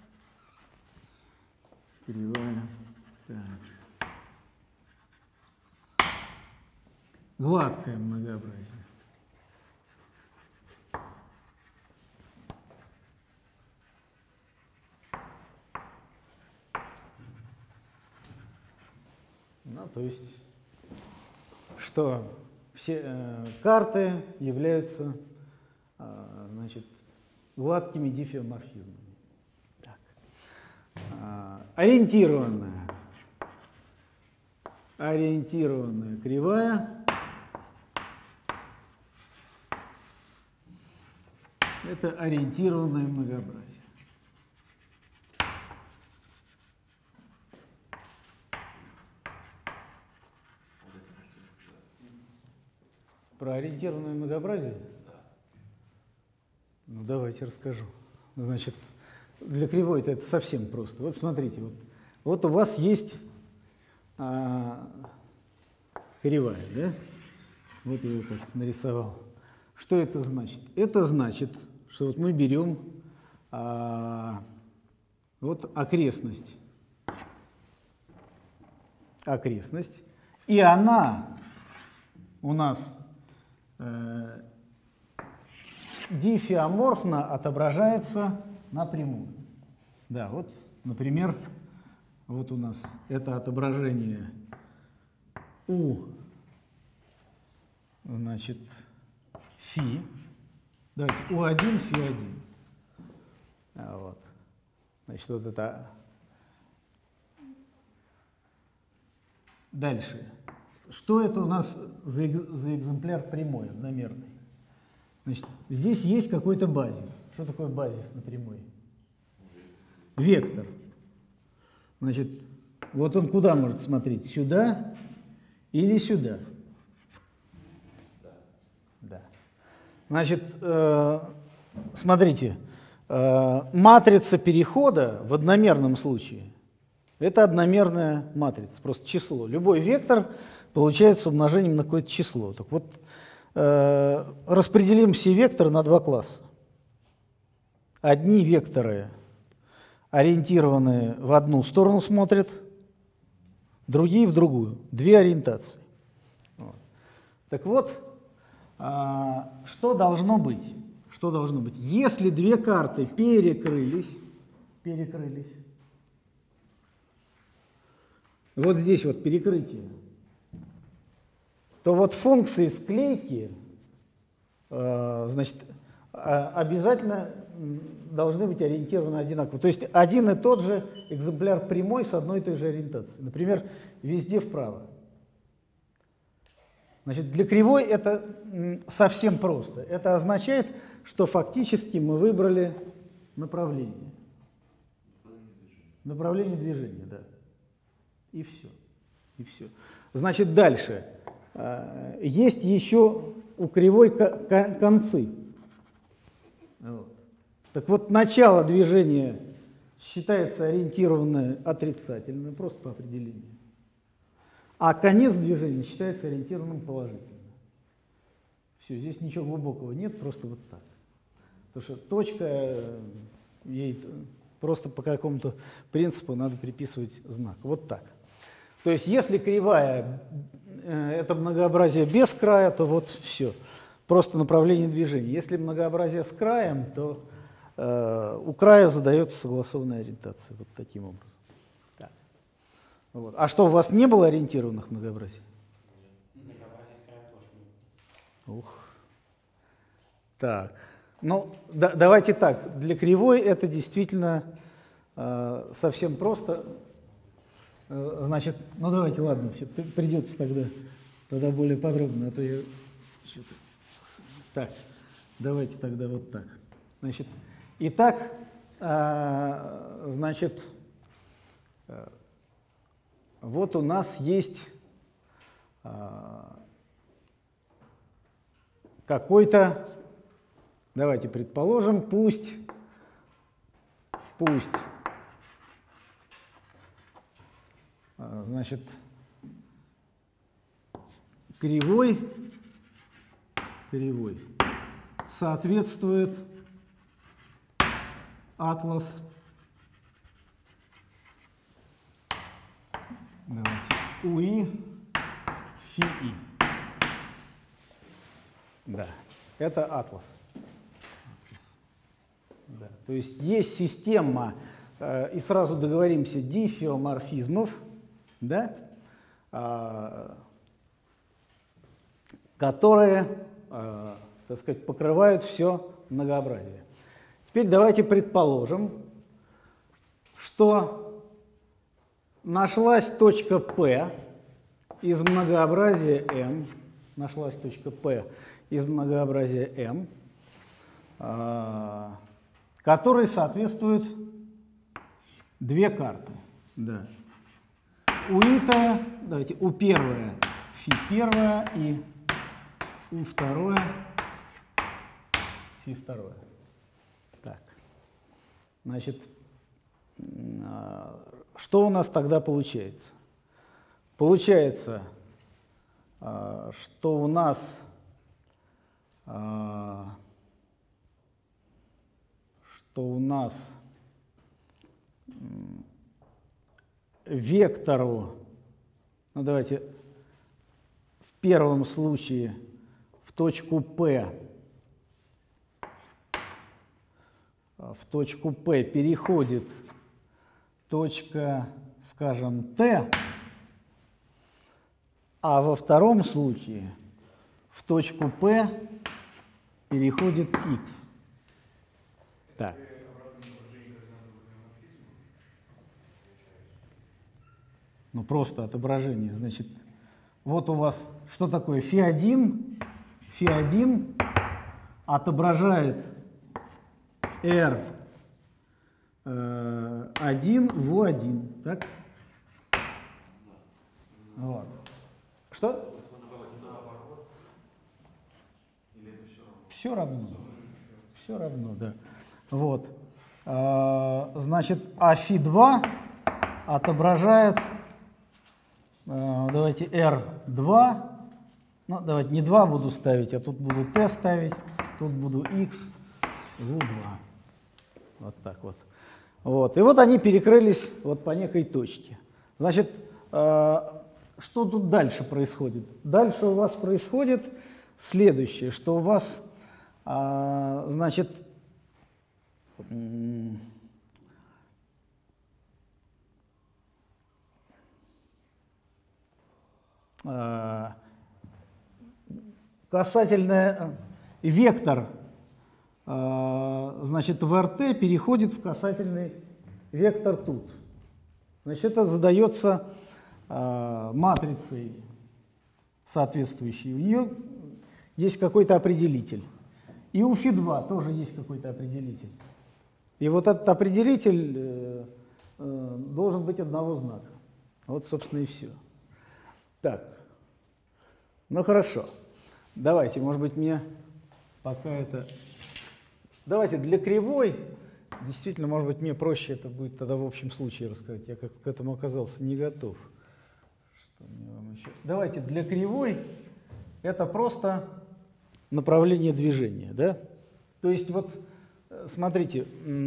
кривая, так. Гладкое многообразие. Ну, то есть, что все э, карты являются э, значит, гладкими дифеоморфизмами. Так. А, ориентированная, ориентированная кривая. Это ориентированное многообразие. Про ориентированное многообразие? Да. Ну, давайте расскажу. Значит, для кривой это совсем просто. Вот смотрите, вот, вот у вас есть а, кривая, да? Вот я ее как нарисовал. Что это значит? Это значит, что вот мы берем а, вот окрестность, окрестность, и она у нас э, дифеоморфно отображается напрямую. Да, вот, например, вот у нас это отображение у, значит, фи. Давайте, у один, фи один. А вот. Значит, вот это. Дальше. Что это у нас за, за экземпляр прямой, одномерный? Значит, здесь есть какой-то базис. Что такое базис на прямой? Вектор. Значит, вот он куда может смотреть? Сюда или сюда? Да. Значит, э, смотрите, э, матрица перехода в одномерном случае – это одномерная матрица, просто число. Любой вектор получается умножением на какое-то число. Так вот, э, распределим все векторы на два класса. Одни векторы ориентированные в одну сторону смотрят, другие в другую. Две ориентации. Вот. Так вот, а, что должно быть? Что должно быть? Если две карты перекрылись, перекрылись, вот здесь вот перекрытие, то вот функции склейки, э, значит, обязательно должны быть ориентированы одинаково. То есть один и тот же экземпляр прямой с одной и той же ориентацией. Например, везде вправо. Значит, для кривой это совсем просто. Это означает, что фактически мы выбрали направление. Направление движения, да. И все. И все. Значит, дальше. Есть еще у кривой концы. Вот. Так вот, начало движения считается ориентированное отрицательно, просто по определению. А конец движения считается ориентированным положительно. Все, здесь ничего глубокого нет, просто вот так. Потому что точка, ей просто по какому-то принципу надо приписывать знак. Вот так. То есть, если кривая э, это многообразие без края, то вот все. Просто направление движения. Если многообразие с краем, то э, у края задается согласованная ориентация. Вот таким образом. Так. Вот. А что, у вас не было ориентированных многообразий? Многообразие с краем тоже нет. Ух. Так. Ну, да, давайте так. Для кривой это действительно э, совсем просто. Э, значит, ну давайте, ладно, все, придется тогда, тогда более подробно, а то я что-то... Так, давайте тогда вот так. Значит, итак, э, значит, э, вот у нас есть э, какой-то, давайте предположим, пусть, пусть, э, значит, кривой, кривой соответствует атлас. Давайте. УИ, ФИИ. Да, это атлас. Да. То есть есть система, э, и сразу договоримся, дифеоморфизмов, да, э, которые, э, так сказать, покрывают все многообразие. Теперь давайте предположим, что нашлась точка P из многообразия M, нашлась точка P из многообразия M, э, которой соответствуют две карты. Да. У ита, давайте, у первая, фи первая и у второе, фи второе. Так. Значит, что у нас тогда получается? Получается, что у нас что у нас вектору, ну давайте в первом случае в точку P, в точку P переходит точка, скажем, T, а во втором случае в точку P переходит X. Так. Ну, просто отображение. Значит, вот у вас что такое фи один? фи один отображает R один в У один. Так? Вот. Что? Все равно. Все равно, да. Вот. Значит, а фи два отображает, давайте, эр два. Ну, давайте не два буду ставить, а тут буду Т ставить, тут буду X, в У два. Вот так вот. Вот. И вот они перекрылись вот по некой точке. Значит, что тут дальше происходит? Дальше у вас происходит следующее, что у вас, значит, касательный вектор, значит, в эр тэ переходит в касательный вектор тут. Значит, это задается матрицей соответствующей. У нее есть какой-то определитель. И у фи два тоже есть какой-то определитель. И вот этот определитель э, э, должен быть одного знака. Вот, собственно, и все. Так, ну хорошо. Давайте, может быть, мне пока это... Давайте для кривой, действительно, может быть, мне проще это будет тогда в общем случае рассказать. Я как к этому оказался не готов. Что мне вам еще... Давайте для кривой это просто направление движения, да? То есть вот, смотрите,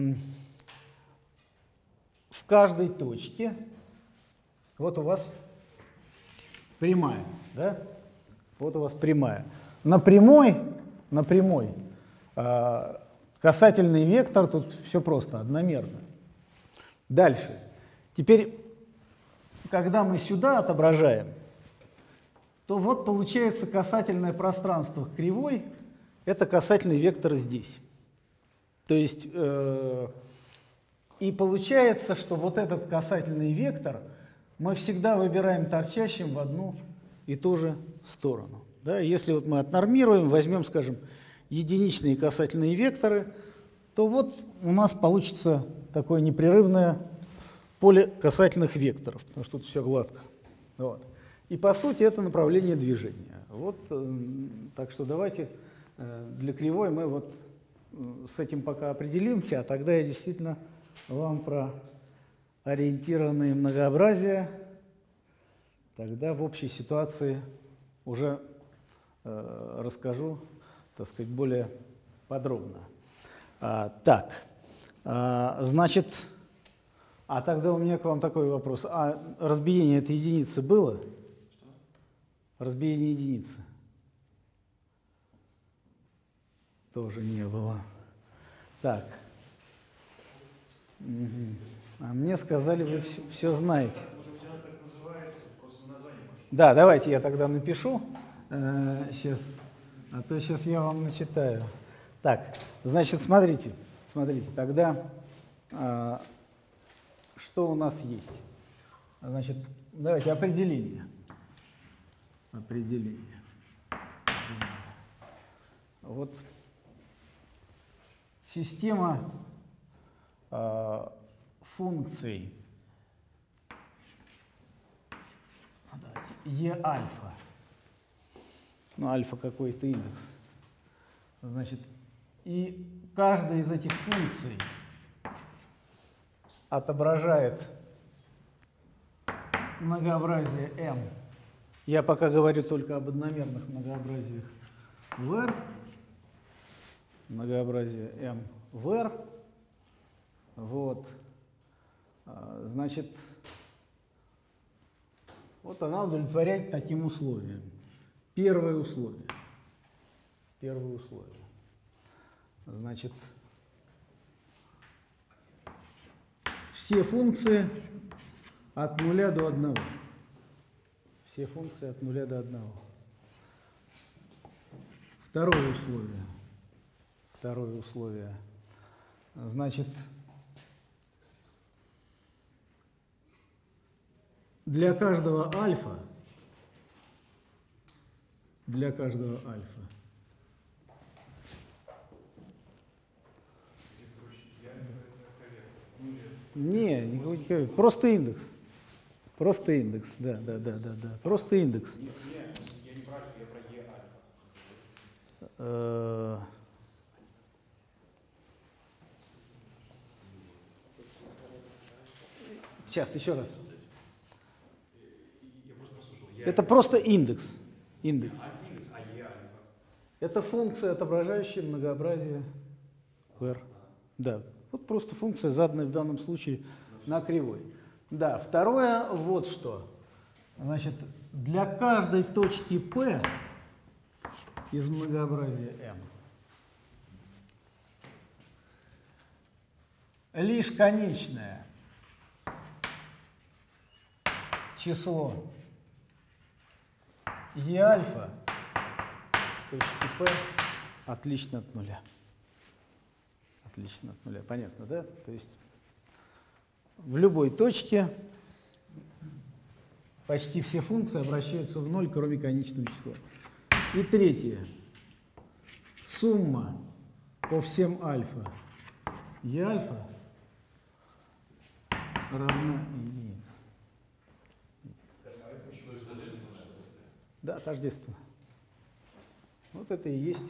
в каждой точке вот у вас прямая, да? Вот у вас прямая. На прямой, на прямой э, касательный вектор, тут все просто, одномерно. Дальше. Теперь, когда мы сюда отображаем, то вот получается касательное пространство к кривой, это касательный вектор здесь. То есть, э, и получается, что вот этот касательный вектор мы всегда выбираем торчащим в одну и ту же сторону. Да? Если вот мы отнормируем, возьмем, скажем, единичные касательные векторы, то вот у нас получится такое непрерывное поле касательных векторов, потому что тут все гладко. Вот. И по сути это направление движения. Вот, э, так что давайте э, для кривой мы вот э, с этим пока определимся, а тогда я действительно вам про ориентированные многообразия тогда в общей ситуации уже э, расскажу, так сказать, более подробно. А, так, а, значит, а тогда у меня к вам такой вопрос. А разбиение этой единицы было? Что? Разбиение единицы. Тоже не было. Так. Угу. А мне сказали, вы все, все знаете. Да, давайте я тогда напишу. Э, сейчас, а то сейчас я вам начитаю. Так, значит, смотрите, смотрите, тогда э, что у нас есть? Значит, давайте определение. Определение. Вот система э, функций e альфа, ну альфа какой-то индекс, значит, и каждая из этих функций отображает многообразие m. Я пока говорю только об одномерных многообразиях в R, многообразие m в R, вот, значит, вот она удовлетворяет таким условиям. Первое условие. Первое условие. Значит, все функции от нуля до одного. Все функции от нуля до одного. Второе условие. Второе условие. Значит, для каждого альфа, для каждого альфа, не, никакой, просто индекс, просто индекс, да, да, да, да, да, просто индекс. Нет, нет, я не про альфа, я про е альфа. Сейчас, еще раз. Я просто прослушал. Это просто индекс. Индекс. Альфа-индекс, а е альфа. Это функция, отображающая многообразие R. Да, вот просто функция, заданная в данном случае на кривой. Да, второе, вот что. Значит, для каждой точки P из многообразия M лишь конечное число e альфа в точке P отлично от нуля. Отлично от нуля. Понятно, да? То есть в любой точке почти все функции обращаются в ноль, кроме конечного числа. И третье. Сумма по всем альфа и альфа равна единице. Да, тождественно. Вот это и есть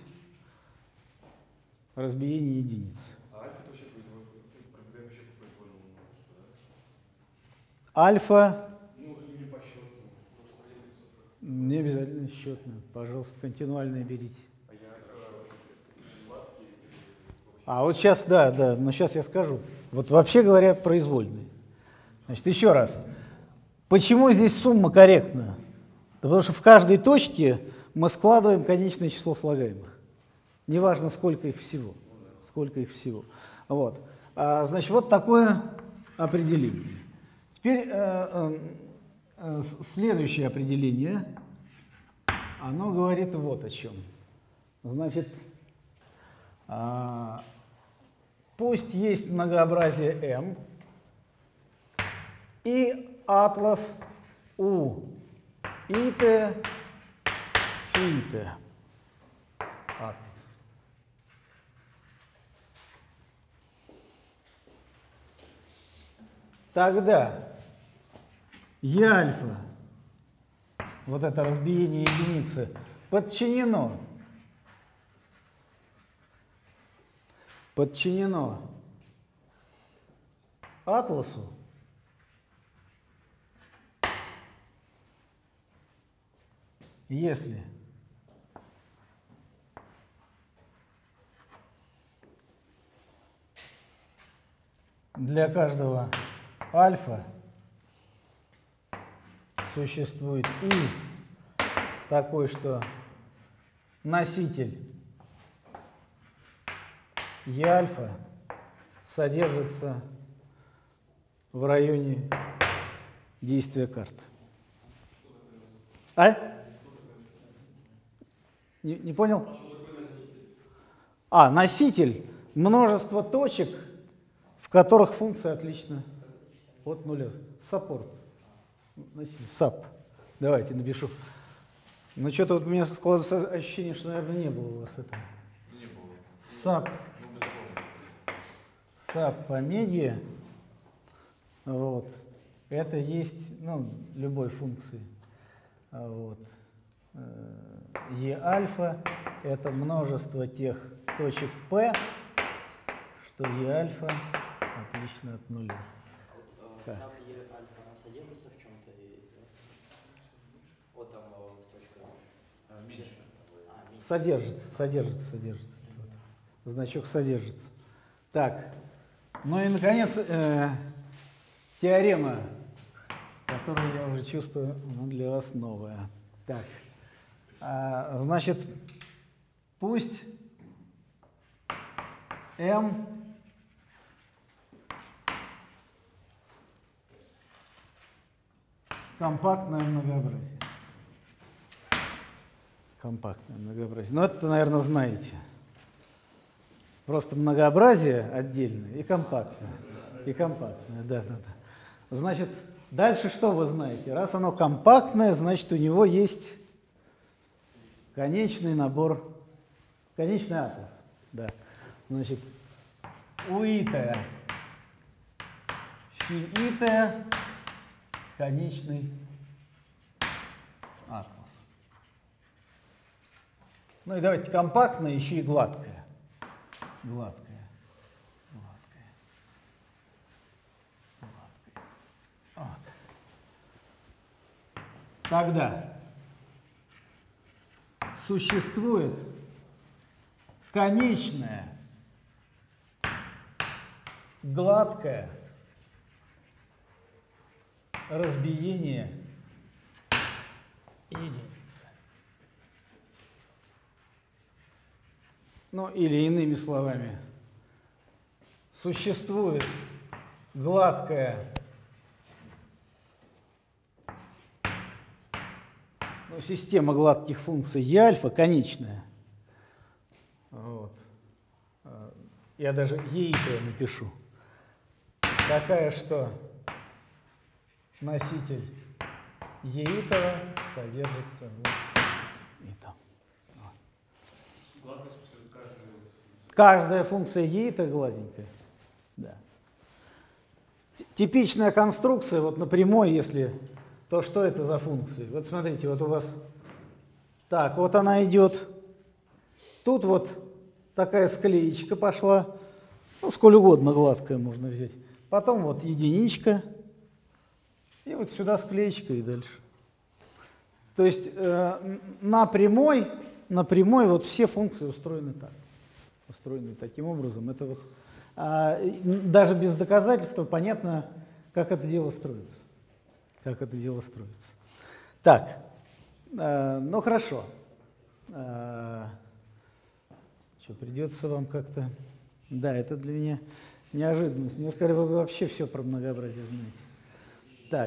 разбиение единиц. А альфа это вообще пробегаем еще по произвольному множеству, да? Альфа. Ну, или по счету. Просто делается. Не обязательно счетно. Пожалуйста, континуальное берите. А я из гладкий или вообще? А вот сейчас, да, да, но сейчас я скажу. Вот вообще говоря, произвольные. Значит, еще раз. Почему здесь сумма корректна? Да потому что в каждой точке мы складываем конечное число слагаемых. Неважно, сколько их всего. Сколько их всего. Вот. А, значит, вот такое определение. Теперь э, э, следующее определение, оно говорит вот о чем. Значит, э, пусть есть многообразие M и атлас U ит, фит. Атлас. Тогда Е альфа, вот это разбиение единицы, подчинено, подчинено атласу, если для каждого альфа существует и такой, что носитель Е альфа содержится в районе действия карты. А? Не, не понял? А, носитель – множество точек, в которых функция отлична от нуля. Саппорт. Сап. Давайте напишу. Ну, что-то вот у меня складывается ощущение, что, наверное, не было у вас этого. Не было. Сап. Ну, мы запомнили. Сап по медиа. Вот. Это есть, ну, любой функции. Вот. Е альфа – это множество тех точек P, что Е альфа отлично от нуля. А сам Е альфа, она содержится в чем-то? И... Вот там строчка. А, меньше. А, меньше. Содержится, содержится, содержится. Вот. Значок содержится. Так, ну и, наконец, э, теорема, которую я уже чувствую, она для вас новая. Так, а, значит, пусть M компактное многообразие. Компактное многообразие. Ну, это, наверное, знаете. Просто многообразие отдельное и компактное. И компактное, да, да, да. Значит, дальше что вы знаете? Раз оно компактное, значит, у него есть конечный набор, конечный атлас. Да. Значит, уитая, фиитая, конечный атлас. Ну и давайте компактное, еще и гладкое. Гладкое. Гладкое. Гладкое. Вот. Тогда существует конечное, гладкое разбиение единицы. Ну, или иными словами, существует гладкое, ну, система гладких функций Е альфа конечная. Вот. Я даже Е-итая напишу. Такая, что носитель Е-итого содержится в итом. Гладкость каждый. Каждая функция e это гладенькая. Да. Типичная конструкция, вот на прямой, если, то что это за функции? Вот смотрите, вот у вас, так, вот она идет, тут вот такая склеечка пошла, ну, сколь угодно гладкая можно взять. Потом вот единичка, и вот сюда склеечка и дальше. То есть э, на прямой, на прямой вот все функции устроены так, устроены таким образом. Это вот а, даже без доказательства понятно, как это дело строится. Как это дело строится. Так, э, ну хорошо. Э, что, придется вам как-то... Да, это для меня неожиданность. Мне сказали, вы вообще все про многообразие знаете. Так.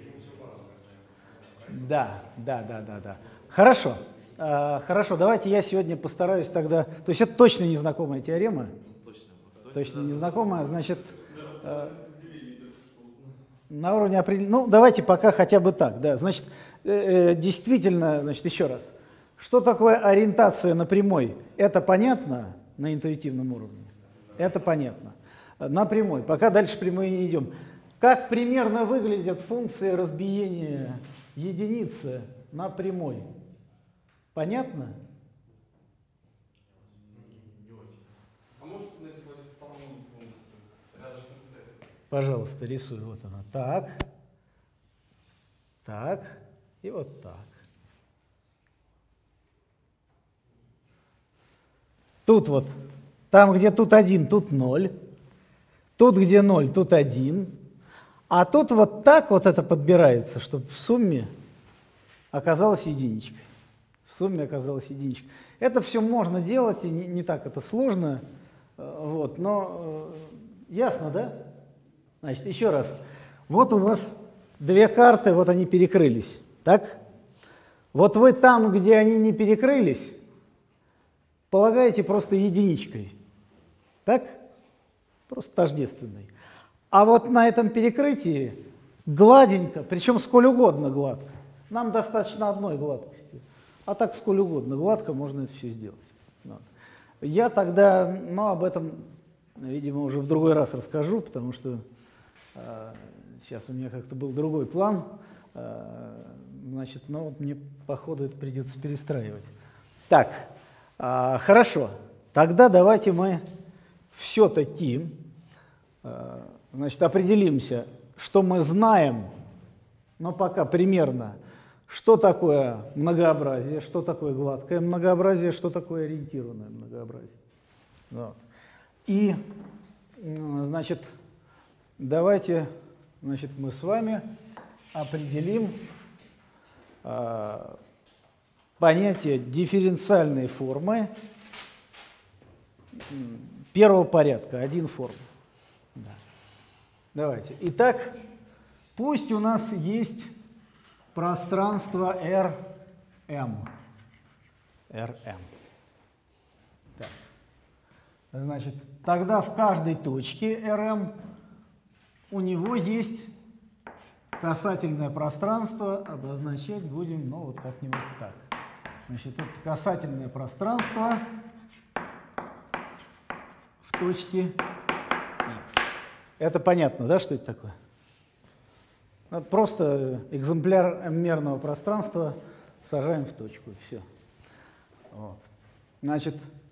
Да, да, да, да, да. Хорошо. А, хорошо, давайте я сегодня постараюсь тогда... То есть это точно незнакомая теорема? Точно. Точно незнакомая, значит... А, на уровне определения... Ну, давайте пока хотя бы так, да. Значит, э, действительно, значит, еще раз. Что такое ориентация на прямой? Это понятно на интуитивном уровне? Это понятно. На прямой. Пока дальше прямой не идем. Как примерно выглядят функции разбиения единицы на прямой? Понятно? А можете нарисовать вторую функцию рядышком с этой? Пожалуйста, рисую. Вот она. Так. Так. И вот так. Тут вот. Там, где тут один, тут ноль. Тут, где ноль, тут один. А тут вот так вот это подбирается, чтобы в сумме оказалась единичкой. В сумме оказалась единичка. Это все можно делать, и не, не так это сложно. Вот, но э, ясно, да? Значит, еще раз. Вот у вас две карты, вот они перекрылись. Так? Вот вы там, где они не перекрылись, полагаете просто единичкой. Так? Просто тождественной. А вот на этом перекрытии гладенько, причем сколь угодно гладко. Нам достаточно одной гладкости. А так сколь угодно гладко можно это все сделать. Вот. Я тогда, ну, об этом, видимо, уже в другой раз расскажу, потому что э, сейчас у меня как-то был другой план. Э, значит, ну, вот мне, походу, это придется перестраивать. Так, э, хорошо. Тогда давайте мы все-таки... Э, Значит, определимся, что мы знаем, но пока примерно, что такое многообразие, что такое гладкое многообразие, что такое ориентированное многообразие. Вот. И, значит, давайте, значит, мы с вами определим э, понятие дифференциальной формы первого порядка, один форм. Да. Давайте. Итак, пусть у нас есть пространство R M. R M. Так. Значит, тогда в каждой точке R M у него есть касательное пространство, обозначать будем, ну, вот как-нибудь так. Значит, это касательное пространство в точке X. Это понятно, да, что это такое? Просто экземпляр мерного пространства сажаем в точку, и все. Вот. Значит,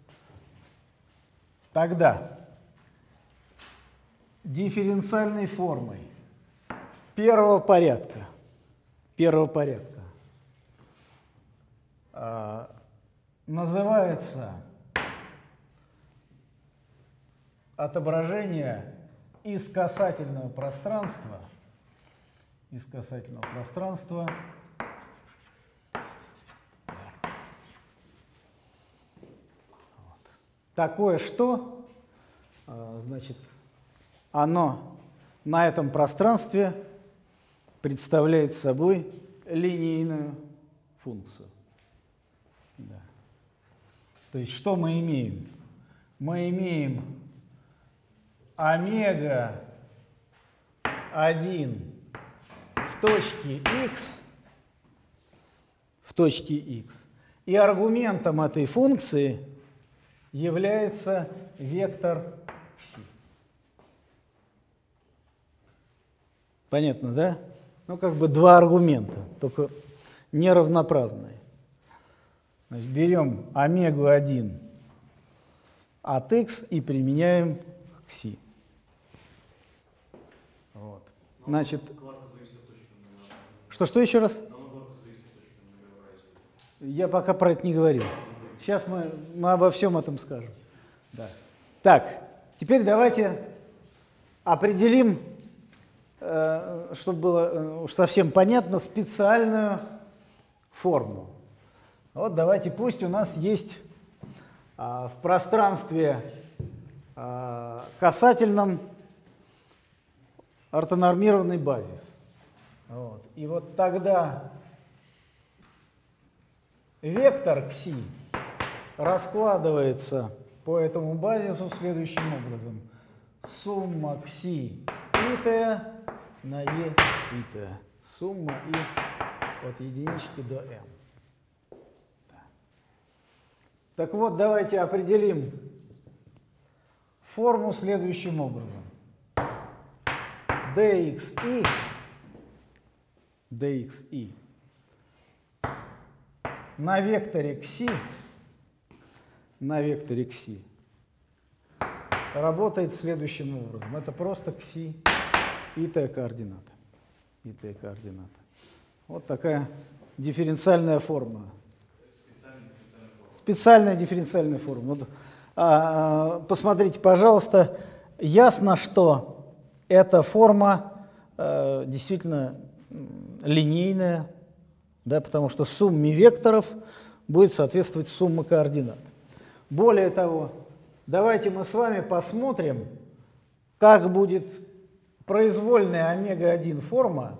тогда дифференциальной формой первого порядка, первого порядка э, называется отображение из касательного пространства, из касательного пространства вот. Такое, что, значит, оно на этом пространстве представляет собой линейную функцию. Да. То есть, что мы имеем? Мы имеем омега один в точке x, в точке x, и аргументом этой функции является вектор кси. Понятно, да? Ну, как бы два аргумента, только неравноправные. Значит, берем омегу один от х и применяем к кси. Вот. Значит, что, что еще раз? Я пока про это не говорил. Сейчас мы, мы обо всем этом скажем. Да. Так, теперь давайте определим, э, чтобы было э, уж совсем понятно, специальную форму. Вот давайте, пусть у нас есть э, в пространстве э, касательном ортонормированный базис. Вот. И вот тогда вектор кси раскладывается по этому базису следующим образом. Сумма кси ит на е ит. Сумма и от единички до m. Так вот, давайте определим форму следующим образом. dxi, dxi на векторе кси, на векторе кси работает следующим образом. Это просто кси и t координата. И t координата. Вот такая дифференциальная форма. Специальная дифференциальная форма. Вот, а, посмотрите, пожалуйста, ясно, что эта форма а, действительно линейная, да, потому что сумме векторов будет соответствовать сумма координат. Более того, давайте мы с вами посмотрим, как будет произвольная омега один форма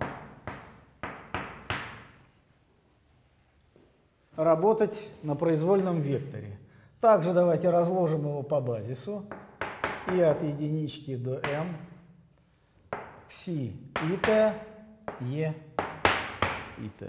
работать на произвольном векторе. Также давайте разложим его по базису. И от единички до m кси ит, е ит.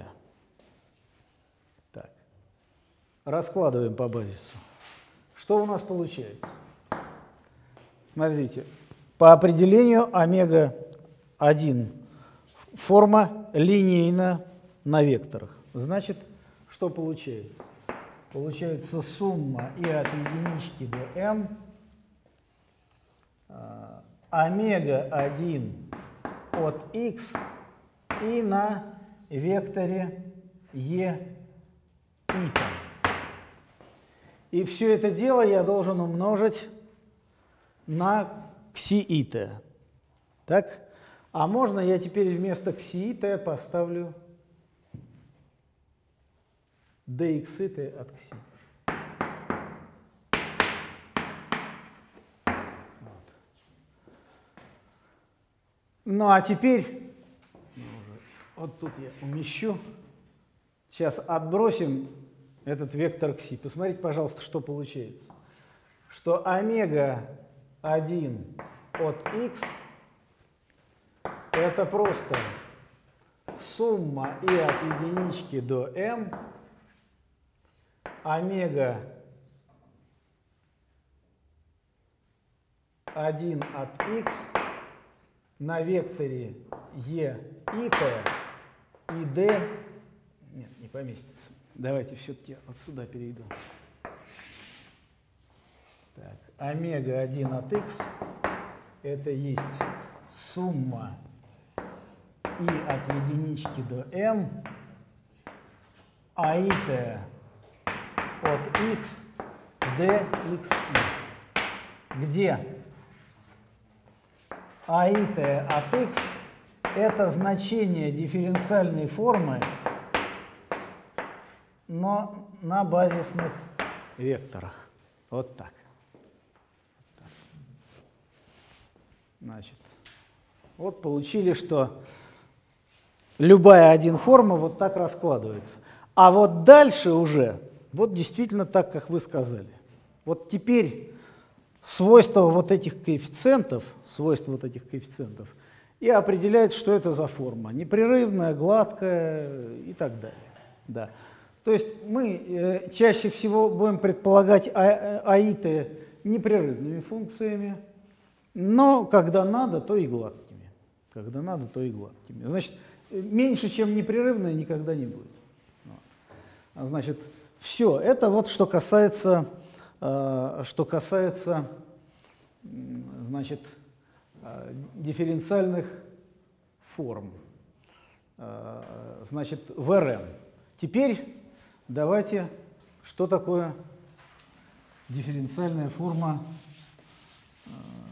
Так. Раскладываем по базису. Что у нас получается? Смотрите, по определению омега один форма линейна на векторах. Значит, что получается? Получается сумма и от единички до m омега один от x и на векторе e ит. И все это дело я должен умножить на кси ит. Так? А можно я теперь вместо кси ит поставлю dxit от кси. Вот. Ну а теперь, вот тут я умещу, сейчас отбросим этот вектор кси. Посмотрите, пожалуйста, что получается. Что омега один от x это просто сумма и от единички до m омега один от x на векторе e ит и d. Нет, не поместится. Давайте все-таки вот сюда перейду. Так, омега один от x это есть сумма и от единички до m а ит от x dxi, где а ит от x это значение дифференциальной формы, но на базисных векторах. Вот так. Значит, вот получили, что любая один форма вот так раскладывается. А вот дальше уже, вот действительно так, как вы сказали. Вот теперь свойства вот этих коэффициентов, свойства вот этих коэффициентов и определяет, что это за форма. Непрерывная, гладкая и так далее. Да. То есть мы э, чаще всего будем предполагать а, аиты непрерывными функциями, но когда надо, то и гладкими. Когда надо, то и гладкими. Значит, меньше, чем непрерывные, никогда не будет. Вот. Значит, все. Это вот что касается, э, что касается значит, э, дифференциальных форм. Э, значит, в эр эм. Теперь давайте, что такое дифференциальная форма э,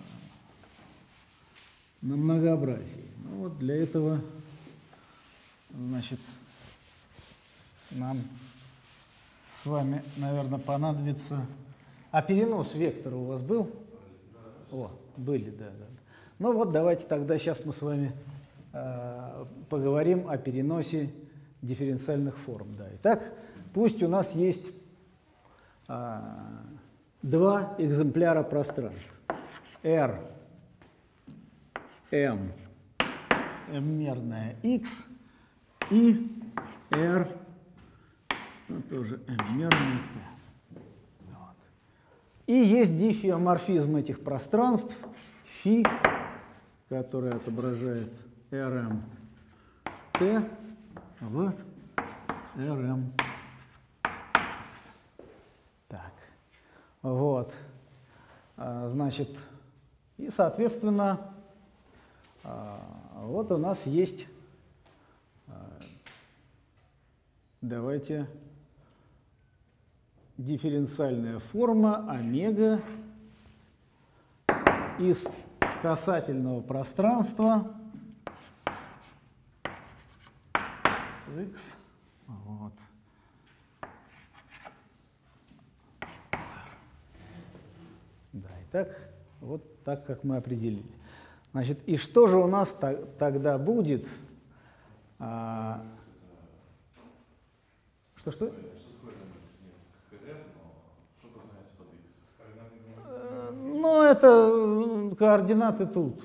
на многообразии. Ну, вот для этого, значит, нам с вами, наверное, понадобится... А перенос вектора у вас был? О, были, да, да. Ну вот давайте тогда сейчас мы с вами э, поговорим о переносе дифференциальных форм. Да. Итак, пусть у нас есть э, два экземпляра пространств. R, M, m-мерная x и R, ну, тоже m-мерная t. Вот. И есть диффеоморфизм этих пространств φ, который отображает Rm t в Rm x. Так, вот. Значит, и, соответственно, вот у нас есть, давайте, дифференциальная форма омега из касательного пространства x. Вот. Да, итак, вот так, как мы определили. Значит, и что же у нас тогда будет? А... Что-что? Ну, это координаты тут.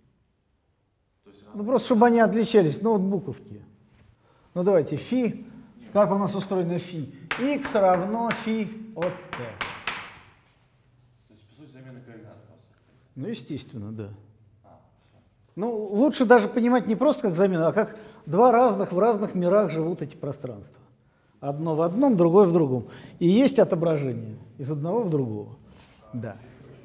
Ну, просто чтобы они отличались, ну, вот буковки. Ну, давайте, φ, как у нас устроено φ? X равно φ от t. То есть, по сути, замена координат просто. Ну, естественно, да. Ну, лучше даже понимать не просто как замену, а как два разных, в разных мирах живут эти пространства. Одно в одном, другое в другом. И есть отображение из одного в другого. Да.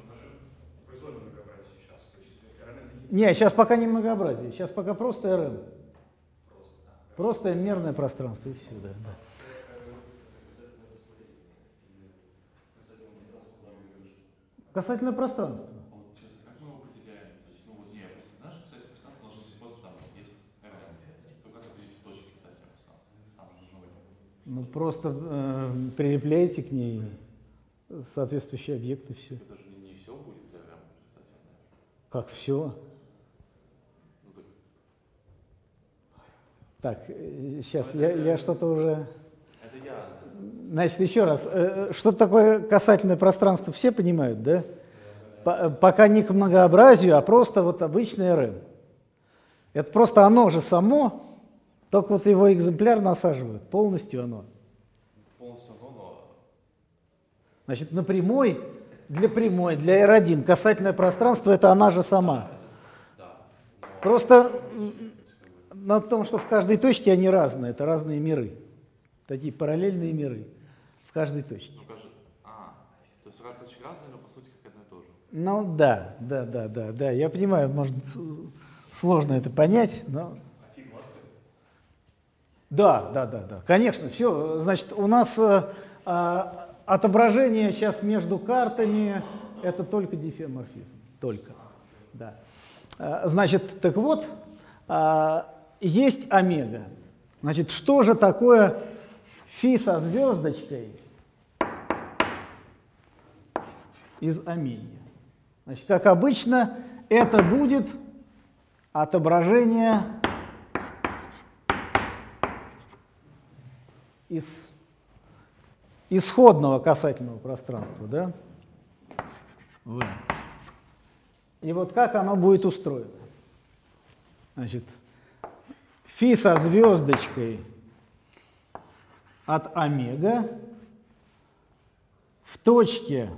Не, сейчас пока не многообразие, сейчас пока просто эр эм. Просто мерное пространство и все, да. да. Касательное пространство. Ну, просто э, прилепляете к ней соответствующие объекты, все. Это же не все будет диаграмма касательная. Как все? Ну, так, сейчас, я, я что-то уже... Это я. Значит, еще раз, э, что такое касательное пространство, все понимают, да? По, пока не к многообразию, а просто вот обычный эр эм. Это просто оно же само... Только вот его экземпляр насаживают, полностью оно. Полностью оно, но... Значит, на прямой, для прямой, для эр один касательное пространство — это она же сама. Да. Просто на том, что в каждой точке они разные, это разные миры. Такие параллельные миры в каждой точке. Ну, кажется, а, то есть точки разные, но по сути как одно и то же. Ну да, да, да, да, да. Я понимаю, может, сложно это понять, но... Да, да, да, да, конечно, все. Значит, у нас э, э, отображение сейчас между картами — это только диффеоморфизм, только. Да. Э, значит, так вот, э, есть омега. Значит, что же такое φ со звездочкой из омеги? Значит, как обычно, это будет отображение из исходного касательного пространства, да? В. И вот как оно будет устроено? Значит, φ со звездочкой от омега в точке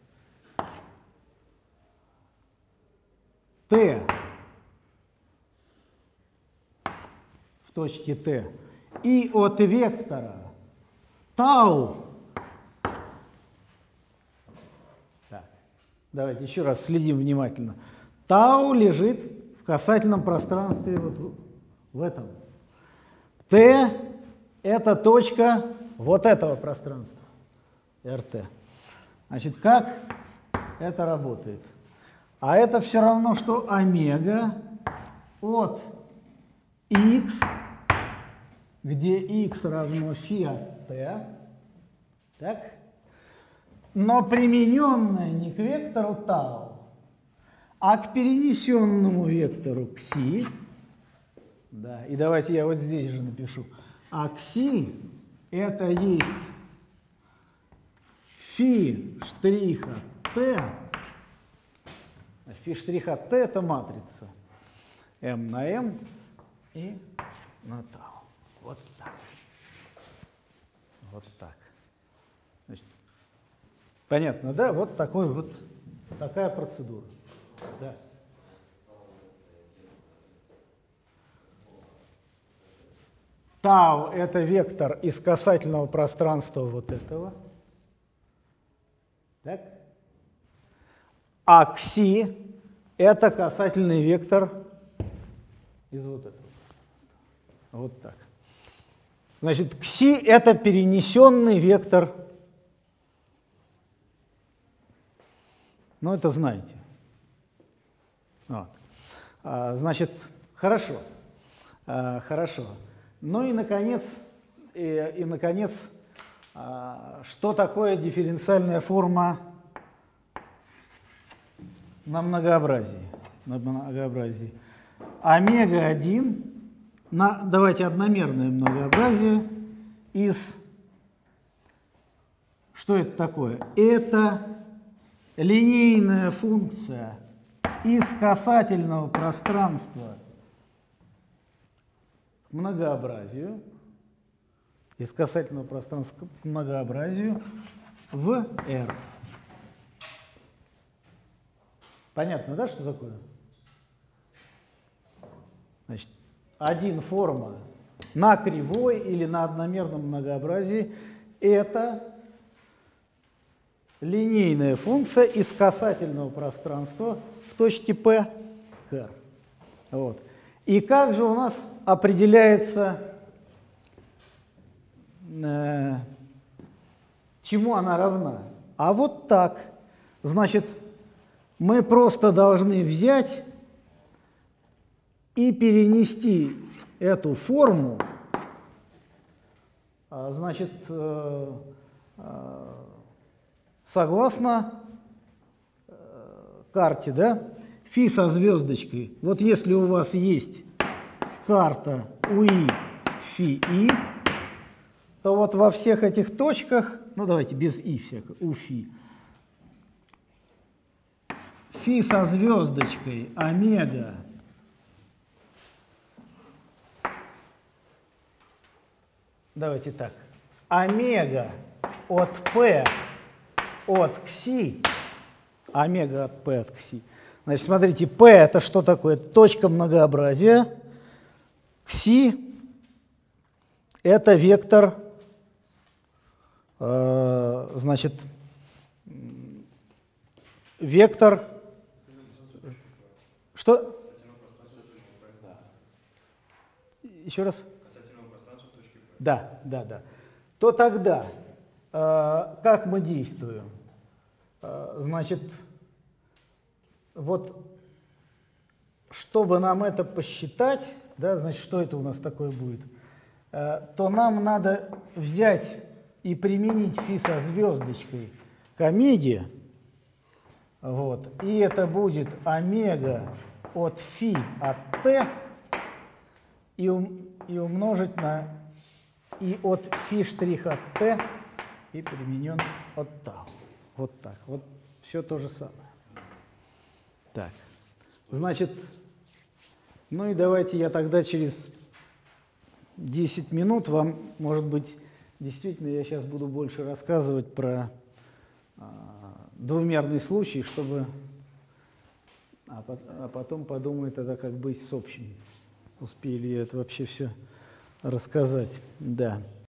t, в точке t, и от вектора тау. Так, давайте еще раз следим внимательно. Тау лежит в касательном пространстве вот в этом. T – это точка вот этого пространства, эр тэ. Значит, как это работает? А это все равно, что омега от x, где x равно φ от t, так? Но примененное не к вектору тау, а к перенесенному вектору кси. Да, и давайте я вот здесь же напишу. А кси это есть фи штриха t. Фи штриха t это матрица m на m и на тау. Вот так. Вот так. Значит, понятно, да? Вот такой вот такая процедура. Да. Тау – это вектор из касательного пространства вот этого. Так? А кси – это касательный вектор из вот этого пространства. Вот так. Значит, кси – это перенесенный вектор. Ну, это знаете. Вот. А, значит, хорошо. А, хорошо. Ну и, наконец, и, и, наконец, а, что такое дифференциальная форма на многообразии? На многообразии. Омега один, на, давайте одномерное многообразие из... Что это такое? Это линейная функция из касательного пространства к многообразию, из касательного пространства к многообразию в R. Понятно, да, что такое? Значит, один форма на кривой или на одномерном многообразии – это линейная функция из касательного пространства в точке P к R. Вот. И как же у нас определяется, э, чему она равна? А вот так. Значит, мы просто должны взять и перенести эту форму, значит, э, э, согласно э, карте, да? Фи со звездочкой. Вот если у вас есть карта УИ, Фи, И, то вот во всех этих точках, ну давайте без И всякого, у Фи, Фи со звездочкой, омега, давайте так, омега от P от кси, омега от P от кси. Значит, смотрите, P это что такое? Это точка многообразия. Кси это вектор, э, значит, вектор, что? Еще раз? Да, да, да. То тогда, э, как мы действуем? Э, значит, вот, чтобы нам это посчитать, да, значит, что это у нас такое будет, э, то нам надо взять и применить фи со звездочкой к омеге, вот, и это будет омега от фи от t и, ум, и умножить на и от фи штрих от t и применен от тау. Вот так, вот все то же самое. Так, значит, ну и давайте я тогда через десять минут вам, может быть, действительно, я сейчас буду больше рассказывать про а, двумерный случай, чтобы... А, пот- а потом подумаю тогда, как быть с общим. Успели это вообще все рассказать. Да.